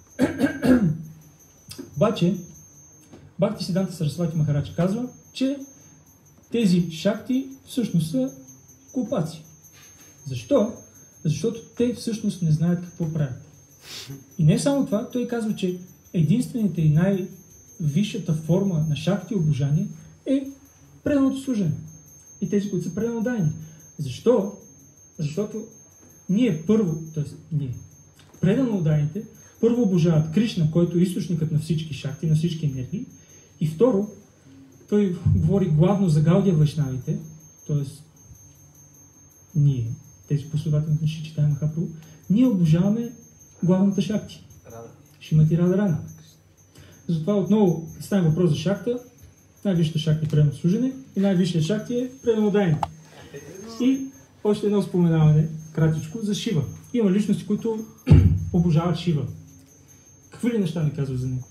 Обаче, Бхактисиданта Сарасвати Махарадж казва, че тези шакти всъщност са глупаци. Защо? Защото те всъщност не знаят какво правят. И не само това, той казва, че единствената и най-висшата форма на шакти обожание е преданото служене. И тези, които са преданодайни. Защо? Защото ние първо, преданодайните, първо обожават Кришна, който е източникът на всички шакти, на всички енергии. И второ, той говори главно за Гаудия Вайшнавите, т.е. ние, тези последователи на Шри Чайтания Махапрабху, ние обожаваме главната шакти. Шримати Радарани. Затова отново става въпрос за шакта. Най-висшата шакти е преданото служене и най-висшата шакти е преданодайни. И още едно споменаване, кратичко, за Шива. Има личности, които обожават Шива. Какви ли неща не казва за него?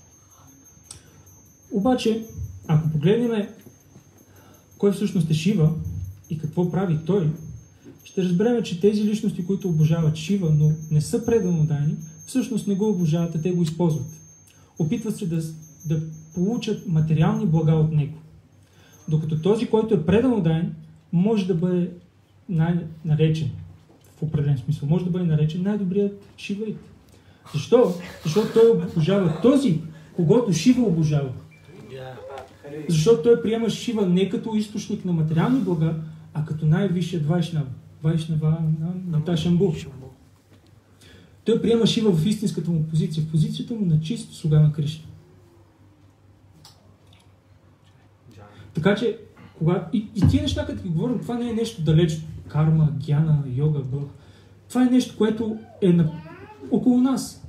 Обаче, ако погледнем кой всъщност е Шива и какво прави той, ще разберем, че тези личности, които обожават Шива, но не са преданодайни, всъщност не го обожават, а те го използват. Опитват се да получат материални блага от него. Докато този, който е преданодайн, може да бъде наречен, в определен смисъл, може да бъде наречен най-добрият шиваит. Защо? Защото той обожава този, когото Шива обожава. Защото той приема Шива не като източник на материални блага, а като най-висшият Вайшнава. Вайшнава на Шамбу. Той приема Шива в истинската му позиция, в позицията му на чист слуга на Кришна. Така че, и тия неща, като ги говорим, това не е нещо далечно. Карма, гяна, йога, бъх. Това е нещо, което е около нас.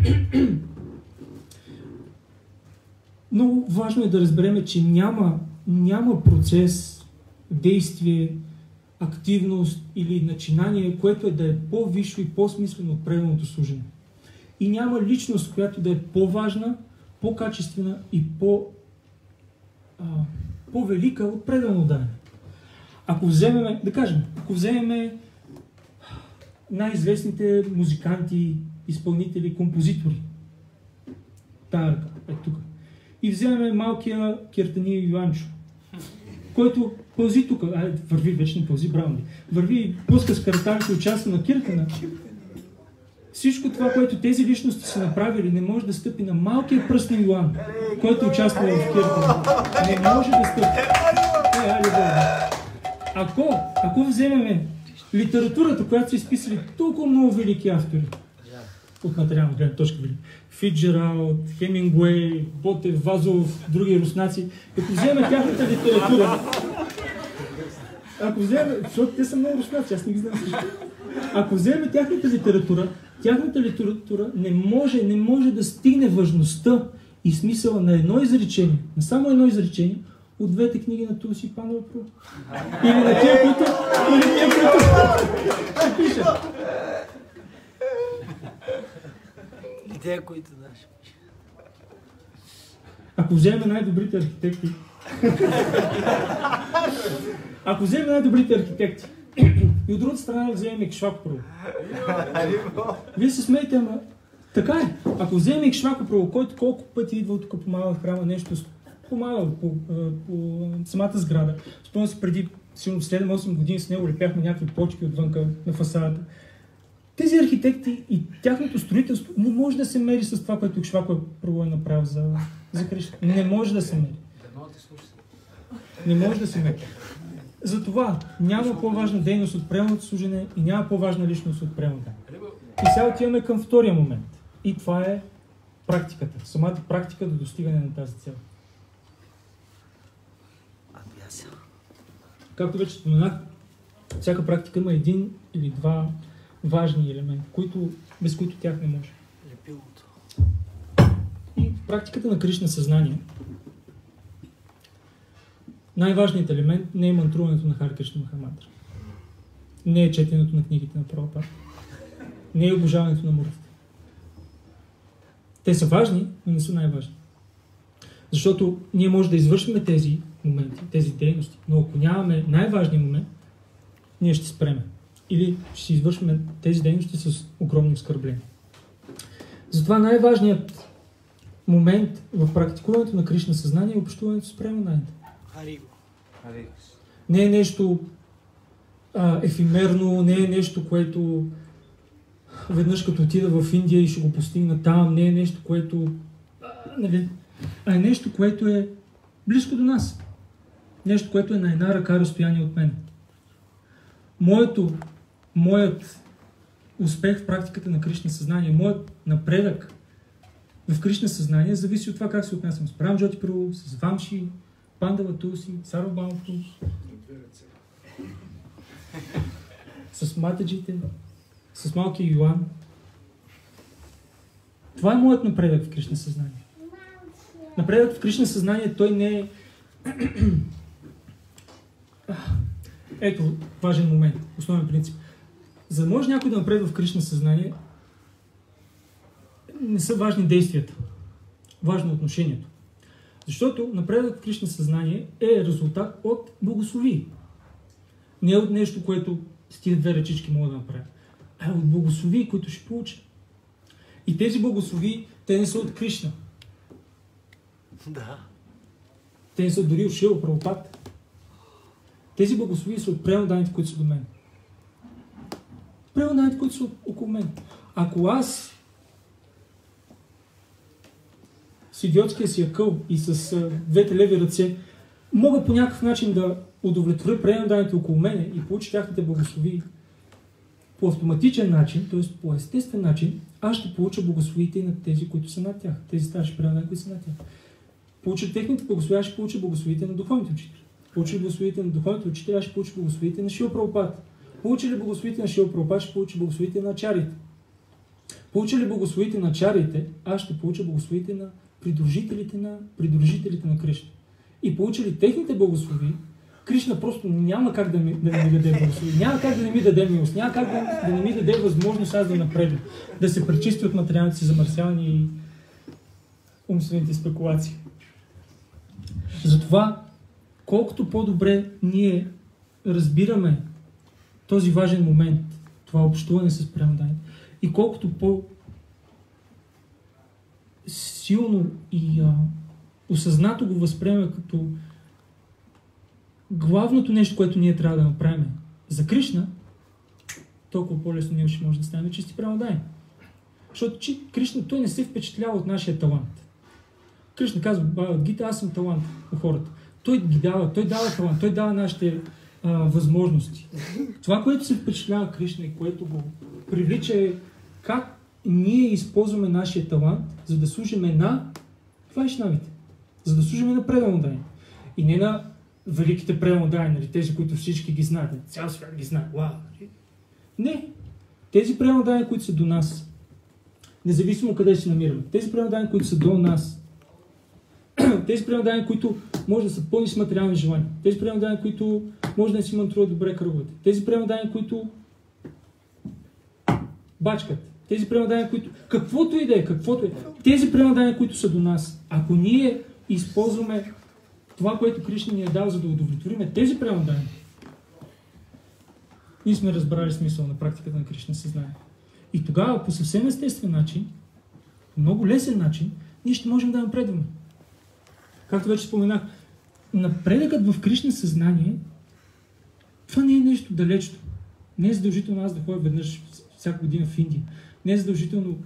Много важно е да разберем, че няма процес, действие, активност или начинание, което е да е по-висше и по-смислено от преданото служене. И няма личност, която да е по-важна, по-качествена и по-велика от преданодайна. Ако вземем, да кажем, най-известните музиканти, изпълнители, композитори, тая ръка, тук, и вземем малкия Киртани Йоанчо, който пълзи тук, върви, вече не пълзи, браво ми, върви, пуска с картанки, участва на киртана. Всичко това, което тези личности са направили, не може да стъпи на малкия пръст на Йоан, който участва в киртана. Не може да стъпи. Ако вземем литературата, която са изписали толкова много велики автори, от материална гледна точка велики, Фицджералд, Хемингуей, Ботев, Вазов, други руснаци, като вземем тяхната литература, защото те са много руснаци, аз не ги знам всички. Ако вземем тяхната литература не може да стигне важността и смисъла на едно изречение, на само едно изречение, от двете книги на Тулси Панова Про. Или на тия, които ще пишат. И те, които наши. Ако вземем най-добрите архитекти, и от другата страна вземем Икшвакупрабху. Вие се смеете, ама така е. Ако вземем Икшвакупрабху, който колко пъти идва тук помага в храма, нещо помага по самата сграда. Спомням се преди 7-8 години с него лепяхме някакви почки отвънка на фасадата. Тези архитекти и тяхното строителство не може да се мери с това, което Икшвакупрабху е направил за Кришна. Не може да се мери. Не може да се мери. Затова няма по-важна дейност от преданото служене и няма по-важна личност от преданото. И сега отиваме към втория момент. И това е практиката. Самата практика до достигане на тази цел. Както вече споменах, всяка практика има един или два важни елементи, без които тях не може. Лепилото. И в практиката на Кришна съзнание най-важният елемент не е мантруването на Харе Кришна Махамантра. Не е четенето на книгите на Прабхупада. Не е обожаването на муртите. Те са важни, но не са най-важни. Защото ние може да извършим тези моменти, тези дейности, но ако нямаме най-важния момент, ние ще спреме. Или ще извършим тези дейности с огромно оскърбление. Затова най-важният момент в практикуването на Кришна съзнание е общуването с преданайните. Не е нещо ефимерно, не е нещо, което веднъж като отида в Индия и ще го постигна там, не е нещо, което а е нещо, което е близко до нас. Нещо, което е на една ръка разстояние от мен. Моят успех в практиката на Кришна съзнание, моят напредък в Кришна съзнание зависи от това как се отнасям с Прамджоти Прабу, с Вамши, Пандава Туси, Сарвабхаумто, с матаджите, с малкия Йоан. Това е моят напредък в Кришна съзнание. Напредък в Кришна съзнание, той не е... Ето, важен момент, основен принцип. За да може някой да напредва в Кришна съзнание, не са важни действията. Важно отношението. Защото напредък в Кришна съзнание е резултат от благословие. Не от нещо, което с тия две ръчички мога да направя. А от благословие, които ще получа. И тези благословии, те не са от Кришна. Да. Те не са дори от Шрила Прабхупада. Тези благословии са от преданайните, които са до мен. Преданайните, които са около мен. Ако аз с идиотския си акъл и с двете леви ръце мога по някакъв начин да удовлетворя преданайните около мене и получа тяхните благословии по автоматичен начин, т.е. по естествен начин, аз ще получа благословиите и на тези, които са над тях. Тези старши преданайни, които са над тях. Получа техните благословия, аз ще получа благословиите на духовните учители. Получа ли благословиите на духовните учители, аз ще получа благословиите на Шрила Прабхупада. Получа ли благословиите на Шрила Прабхупада, ще получа благословиите на ачарите. Получа ли благословиите на ачарите, аз ще получа благословиите на придружителите на Кришна. И получа ли техните благослови, Кришна просто няма как да не ми даде благослови, няма как да не ми даде милост, няма как да не ми даде възможност аз да напредна, да се пречисти от материалните си замърсявания и умствените спекулации. Затова, колкото по-добре ние разбираме този важен момент, това общуване с преданайните, и колкото по-силно и осъзнато го възприемаме като главното нещо, което ние трябва да направим за Кришна, толкова по-лесно ние ще може да станем чисти преданайни. Защото Кришна, той не се впечатлява от нашия талант. Кришна казва, Бхагавад Гита, аз съм талант на хората. Той ги дава, той дава талант, той дава нашите възможности. Това, което се впечатлява Кришна и което го привлича е как ние използваме нашия талант, за да служиме на вайшнавите, за да служиме на преданайни. И не на великите преданайни, тези, които всички ги знаят, цял свят ги знае. Вау! Не! Тези преданайни, които са до нас, независимо къде се намираме, тези преданайни, които са до нас, тези преданайни, които може да са пълни с материални желания, тези преданайни, които може да не си мантруват добре кръговете, тези преданайни, които бачкат, тези преданайни, които каквото и да е, тези преданайни, които са до нас, ако ние използваме това, което Кришна ни е дал, за да удовлетвориме тези преданайни, ние сме разбрали смисъл на практиката на Кришна съзнание. И тогава по съвсем естествен начин, по много лесен начин, ние ще можем да напредваме. Както вече споменах, напредъкът в Кришна съзнание, това не е нещо далечно. Не е задължително аз да ходя веднъж всяка година в Индия. Не е задължително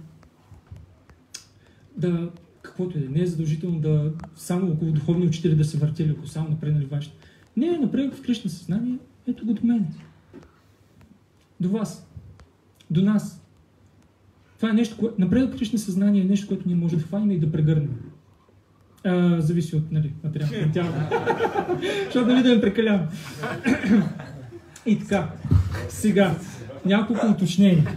да... Каквото е, не е задължително да само около духовни учители да се въртели, ако само напреднали вашите. Не е напредък в Кришна съзнание, ето го до мен. До вас. До нас. Това е нещо, което... Напредък в Кришна съзнание е нещо, което ние можем да хванем и да прегърнем. Зависи от материалното тяло. Защото да не прекалявам. И така, сега, няколко уточнения.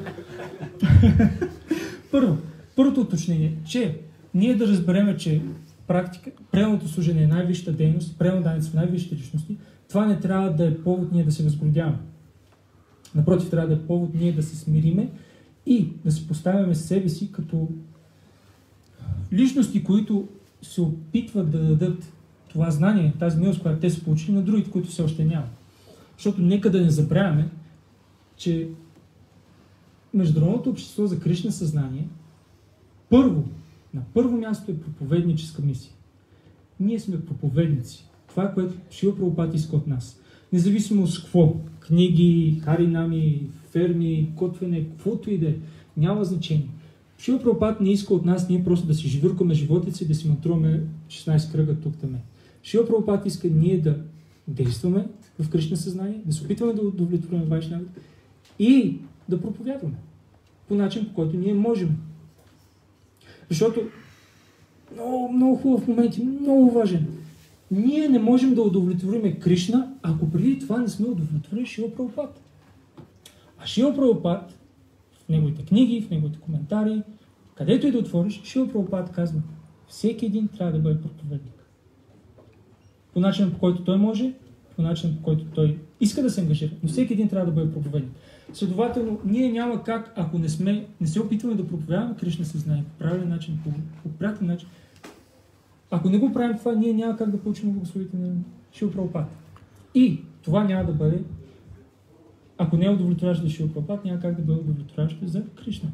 Първото уточнение, че ние да разбереме, че практика, пределното служение е най-висшата дейност, пределното са най-висшите личности, това не трябва да е повод ние да се възгордяваме. Напротив, трябва да е повод ние да се смириме и да се поставяме себе си като личности, които се опитват да дадат това знание, тази милост, която те са получили на другите, които все още нямат. Защото нека да не забравяме, че Международното общество за Кришна съзнание на първо място е проповедническа мисия. Ние сме проповедници. Това е което Шрила Прабхупада иска от нас. Независимо с какво, книги, харинами, ферми, котвене, каквото и да е, няма значение. Шрила Прабхупада не иска от нас ние просто да си живъркаме животите си, да си мантруваме 16 кръга тук-таме. Шрила Прабхупада иска ние да действаме в Кришна съзнание, да се опитваме да удовлетворим Вайшнавите и да проповядваме по начин, по който ние можем. Защото много хубав момент и много важен. Ние не можем да удовлетворим Кришна, ако преди това не сме удовлетворили Шрила Прабхупада. А Шрила Прабхупада в неговите книги, в неговите коментари, където и да отвориш, Шрила Прабхупада казва, всеки един трябва да бъде проповедник. По начинът, по който той може, по начинът, по който той иска да се ангажира, но всеки един трябва да бъде проповедник. Следователно, ние няма как, ако не се опитваме да проповядваме Кришна съзнание по правилен начин, по приятен начин, ако не го правим това, ние няма как да получим благословите на Шрила Прабхупада. И това няма да бъде, ако не е удовлетворящо за Шрила Прабхупада, няма как да бъде удовлетворящо за Кришна.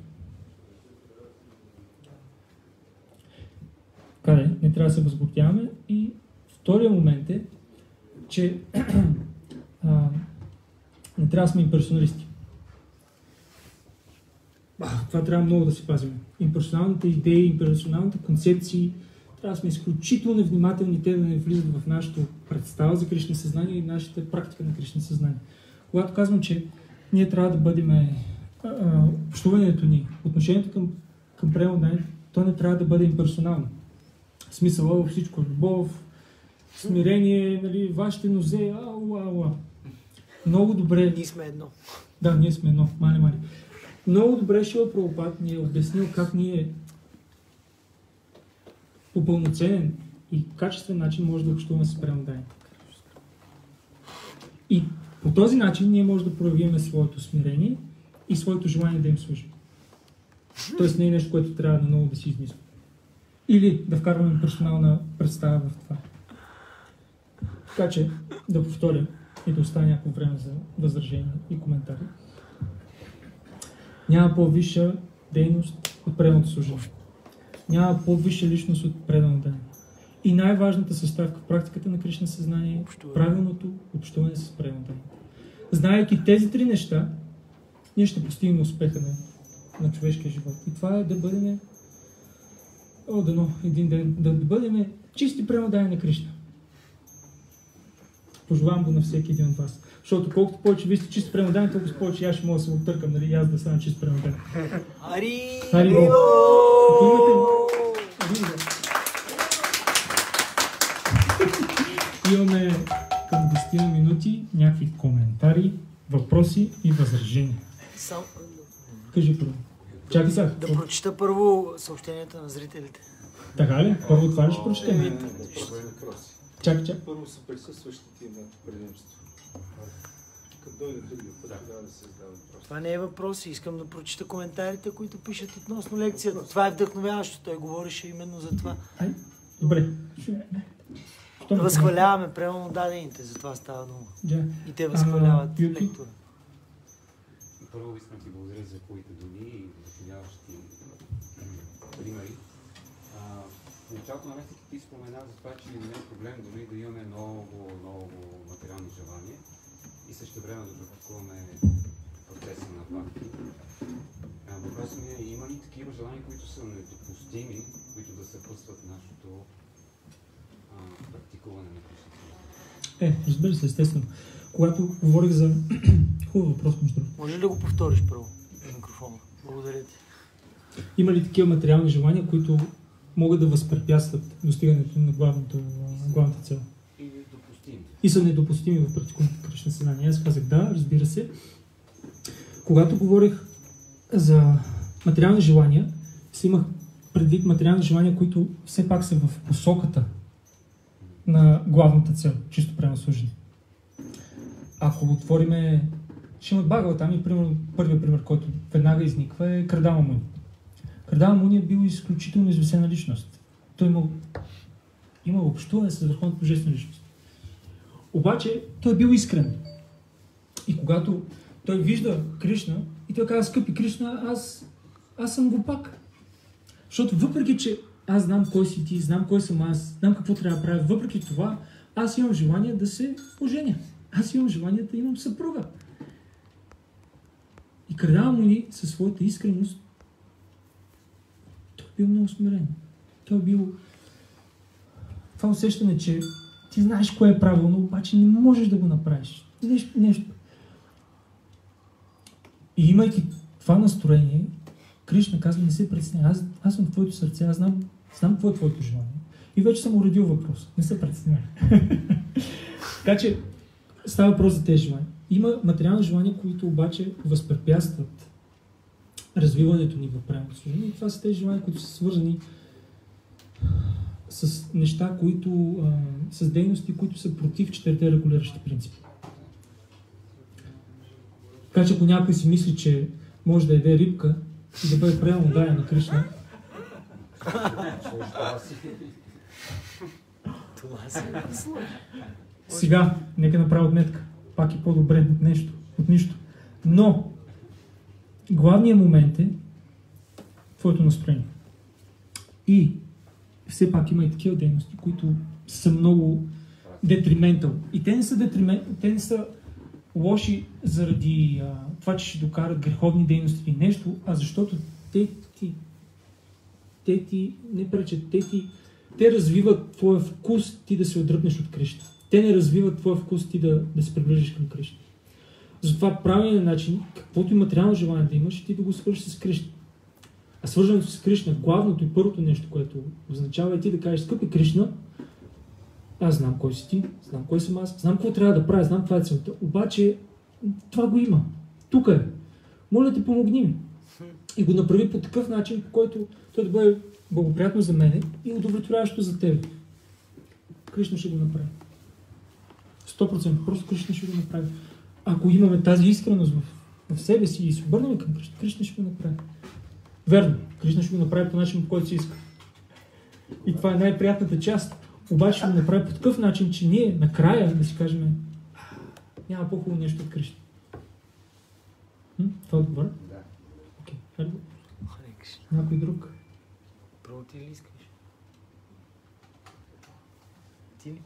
Не трябва да се възгордяваме. И втория момент е, че не трябва да сме имперсоналисти. Това трябва много да си пазим. Имперсоналните идеи, имперсоналните концепции, трябва да сме изключително внимателни те да не влизат в нашата представа за Кришна съзнание и нашата практика на Кришна съзнание. Когато казвам, че ние трябва да бъдем общуването ни, отношението към пределното, то не трябва да бъде имперсонално. Смисъла във всичко. Любов, смирение, нали, вашите нозе, Много добре. Ние сме едно. Да, ние сме едно. Мали. Много добре Шрила Прабхупада ни е обяснил как ние по пълноценен и качествен начин може да общуваме с преданията. И по този начин ние може да проявим своето смирение и своето желание да им служим. Тоест не е нещо, което трябва да много да си измислим. Или да вкарваме персонална представа в това. Така че да повторя и да остане някакво време за възражения и коментари. Няма по-висша дейност от преданото служение. Няма по-висша личност от преданото дане. И най-важната съставка в практиката на Кришна съзнание е правилното общуване с преданото дане. Знаейки тези три неща, ние ще постигнем успеха на човешкия живот. И това е да бъдем един ден, да бъдем чисти преданодани на Кришна. Пожелавам го на всеки един от вас. Защото колкото повече вие сте чисти преданодани, толкова повече аз ще мога да се отъркам, нали, аз да стана чист преданодани. Хари Бол! Имаме към 10 минути някакви коментари, въпроси и възражения. Кажи първо. Чакай сега. Да прочита първо съобщенията на зрителите. Така ли? Първо това ли ще прочетем? Чакай. Първо са присъстващите имат предимство. Като дойде други, трябва да се задава въпрос. Това не е въпрос. Искам да прочита коментарите, които пишат относно лекцията. Това е вдъхновяващо. Той говореше именно за това. Добре. Да възхваляваме правилно дадените, за това става дума. И те възхваляват лектора. Първо искам ти благодаря за хубавите думи и вдъхновяващи примери. В началото на месеца ти спомена за това, че не е проблем дори да имаме много материални желания и също време да практикуваме процеса на бхакти. Въпросът ми е, има ли такива желания, които са недопустими, които да съпътстват нашето практикуване на Кришна? Разбира се, естествено. Когато говорих за хубав въпрос, между другото. Може ли да го повториш първо на микрофона? Благодаря ти. Има ли такива материални желания, които могат да възпрепятстват достигането на главната цел? Допустими. И са недопустими в практикуването на Кришна съзнание. Аз казах да, разбира се. когато говорих за материални желания, си имах предвид материални желания, които все пак са в посоката на главната цел, чисто пренасложение. Ако отвориме Шримад Бхагаватам и примерно първият пример, който веднага изниква е Крадама Муни. Крадама Муни е бил изключително извисена личност. Той имал общуване с върховната божествена личност. Обаче той е бил искрен. И когато той вижда Кришна и той казва: скъпи Кришна, аз съм глупак. Защото въпреки, че аз знам кой си ти, знам кой съм аз, знам какво трябва да правя, въпреки това аз имам желание да се оженя. Аз имам желание да имам съпруга. И Крадама Муни със своята искреност, той е бил много смирен. Той е бил това усещане, че ти знаеш кое е правилно, обаче не можеш да го направиш. Нещо. И имайки това настроение, Кришна казва: не се притесняй, аз съм в твоето сърце, аз знам какво е твоето желание. И вече съм уредил въпрос. Не се притесняй. Така че става въпрос за тези желания. Има материални желания, които обаче възпрепятстват развиването ни в правилното служение. И това са тези желания, които са свързани с неща, с дейности, които са против четирите регулиращи принципи. Така че ако някой си мисли, че може да яде рибка и да бъде правилно даден на Кришна, сега, нека направя отметка. Пак е по-добре от нищо. Но главният момент е твоето настроение. И все пак има и такива дейности, които са много детриментал. И те не са лоши заради това, че ще докарат греховни дейности или нещо, а защото те ти не пречат, те развиват твоя вкус ти да се отдръпнеш от Кришна. Те не развиват твоя вкус ти да се приближиш към Кришна. Затова правилният начин, каквото и материално желание да имаш, ти да го свържеш с Кришна. А свържането с Кришна, главното и първото нещо, което означава, е ти да кажеш: скъпи Кришна, аз знам кой си ти, знам кой съм аз, знам какво трябва да правя, знам това е целта. Обаче това го има. Тук е. Моля ти, помогни ми. И го направи по такъв начин, по който той да бъде благоприятно за мене и удовлетворяващо за тебе. Кришна ще го направи. 100%. Просто Кришна ще го направи. Ако имаме тази искреност в себе си и се обърнем към Кришна, Кришна ще го направи. Верно. Кришна ще го направи по начин, по който си иска. И това е най-приятната част. Обаче ще го направи по такъв начин, че ние накрая да си кажем: няма по-хубаво нещо от Кришна. Това е добър? Да. Окей. Някой друг? Първо ти ли искаш? Ти ли?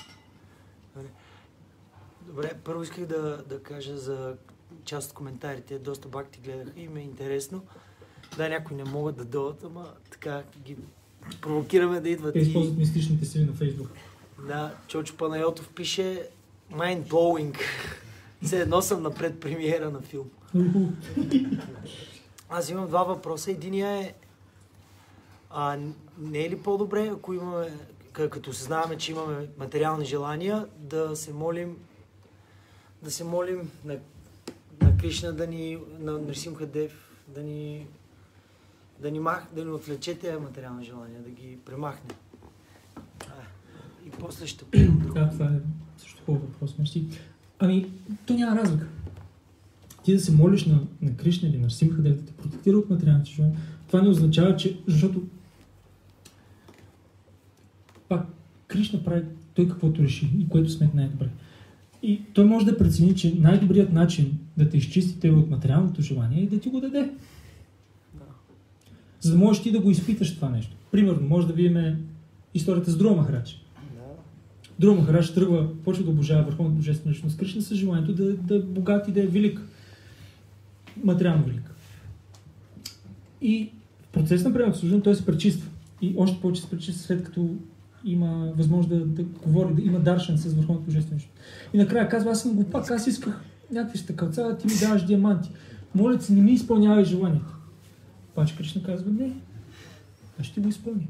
Добре, първо исках да кажа за част от коментарите. Доста бакти гледаха и ме е интересно. Да, някои не могат да дойдат, ама така ги провокираме да идват. Те използват мистичните сили на Фейсбук. Да, Чочо Панайотов пише: mind blowing. Все едно съм на предпремиера на филм. Аз имам два въпроса. Единия е: не е ли по-добре, ако имаме, като съзнаваме, че имаме материални желания, да се молим на Кришна, на Нрисимхадев, да ни отвлече тези материални желания, да ги премахне. И после ще питам друго. Да, това е също хубав въпрос. Ами, то няма разлика. Ти да се молиш на Кришна или на Нрисимхадев да те протектира от материалните желания, това не означава, че... Защото пак Кришна прави той каквото реши и което сметне най-добре. И той може да прецени, че най-добрият начин да те изчисти от материалното желание е да ти го даде. Да. За да можеш ти да го изпиташ това нещо. Примерно, може да видим историята с Друа Махарадж. Друа Махарадж почва да обожава върховната божествена личност Кришна с желанието да е богат и да е велик. Материално велик. И в процес на приемането служение той се пречиства. И още повече се пречиства, след като има възможност да говори, да има даршан с върховната божествена личност. И накрая казва: аз съм глупак, аз исках някакви стъкълца, а ти ми даваш диаманти. Моля се, не ми изпълнявай желанието. Обаче Кришна казва: не, аз ще го изпълня.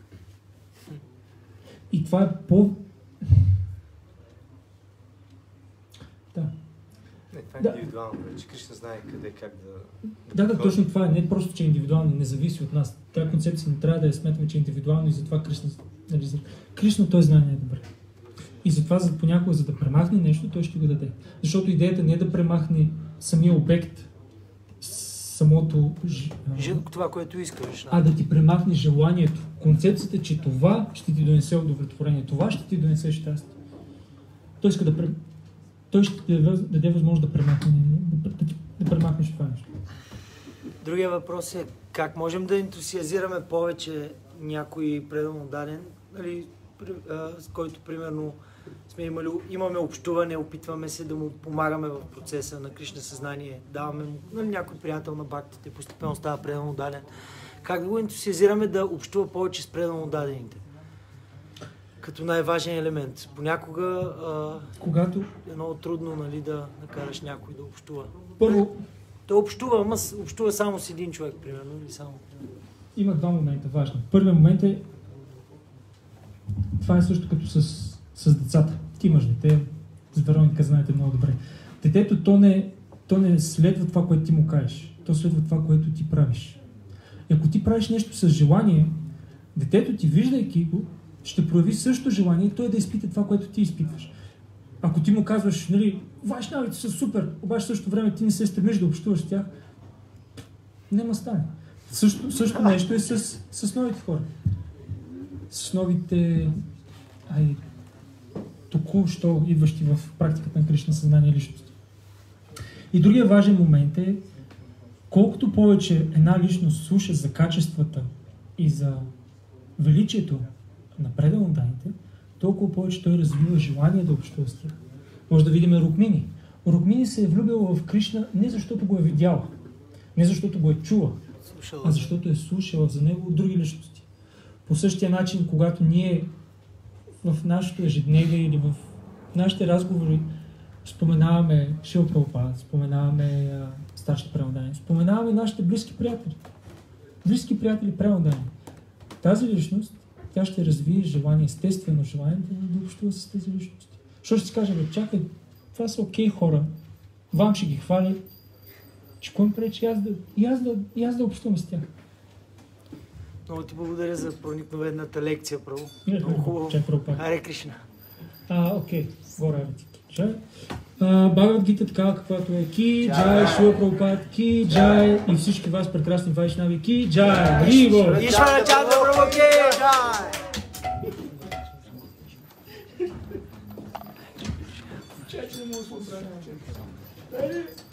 И това е Не, това е индивидуално. индивидуално, че Кришна знае къде, как Да, точно това е. Не просто, че е индивидуално, не зависи от нас. Тази концепция не трябва да я сметаме, че е индивидуално и затова Кришна той знае най-добре. И затова понякога, за да премахне нещо, той ще го даде. Защото идеята не е да премахне самия обект, самото... Това, което искаш. А да ти премахне желанието. Концепцията, че това ще ти донесе удовлетворение, това ще ти донесе щастие. Той иска той ще ти даде възможност да премахнеш това нещо. Другия въпрос е как можем да ентусиазираме повече някой пределно даден, нали, с който примерно имаме общуване, опитваме се да му помагаме в процеса на Кришна съзнание, даваме му някой приятел на бхактите, постепенно става пределно даден. Как да го ентусиазираме да общува повече с пределно дадените? Като най-важен елемент. Понякога е много трудно, нали, да накараш някой да общува. Първо... Той общува, общува само с един човек, примерно, или само... Има два момента важни. Първият момент е... Това е също като с децата. Ти имаш дете, с Вероника знаете много добре. Детето, то не следва това, което ти му кажеш. То следва това, което ти правиш. И ако ти правиш нещо с желание, детето ти, виждайки го, ще прояви същото желание и той да изпита това, което ти изпитваш. Ако ти му казваш, нали, ваши навици са супер, обаче в същото време ти не се стремиш да общуваш с тях, няма стане. Също нещо е с новите хора. С новите току-що идващи в практиката на Кришна съзнание личности. И другия важен момент е, колкото повече една личност слуша за качествата и за величието на пределно данните, толкова повече той развива желание да общува с тях. Може да видим Рукмини. Рукмини се е влюбила в Кришна не защото го е видяла, не защото го е чула, а защото е слушала за него от други личности. По същия начин, когато ние в нашето ежедневие или в нашите разговори споменаваме Шрила Прабхупада, споменаваме старшите преданни, споменаваме нашите близки приятели. Близки приятели преданни. Тази личност, тя ще развие желание, естествено желание да общува с тези личности. Що ще си каже, бе, чакай, това са окей хора, вам ще ги хвали, че кой ми пречи и аз да общувам с тях. Много ти благодаря за проникновената лекция, право. Много хубаво. Харе Кришна. Окей. Горе Джай. Бхагавад Гита такава каквато е. Ки Джай, Шрила Прабхупад, Ки Джай и всички вас прекрасни вайшнави. Ки Джай. Риво! Ишвара Чандра Прабху, Ки Джай! Чай, че не мога да се оправя.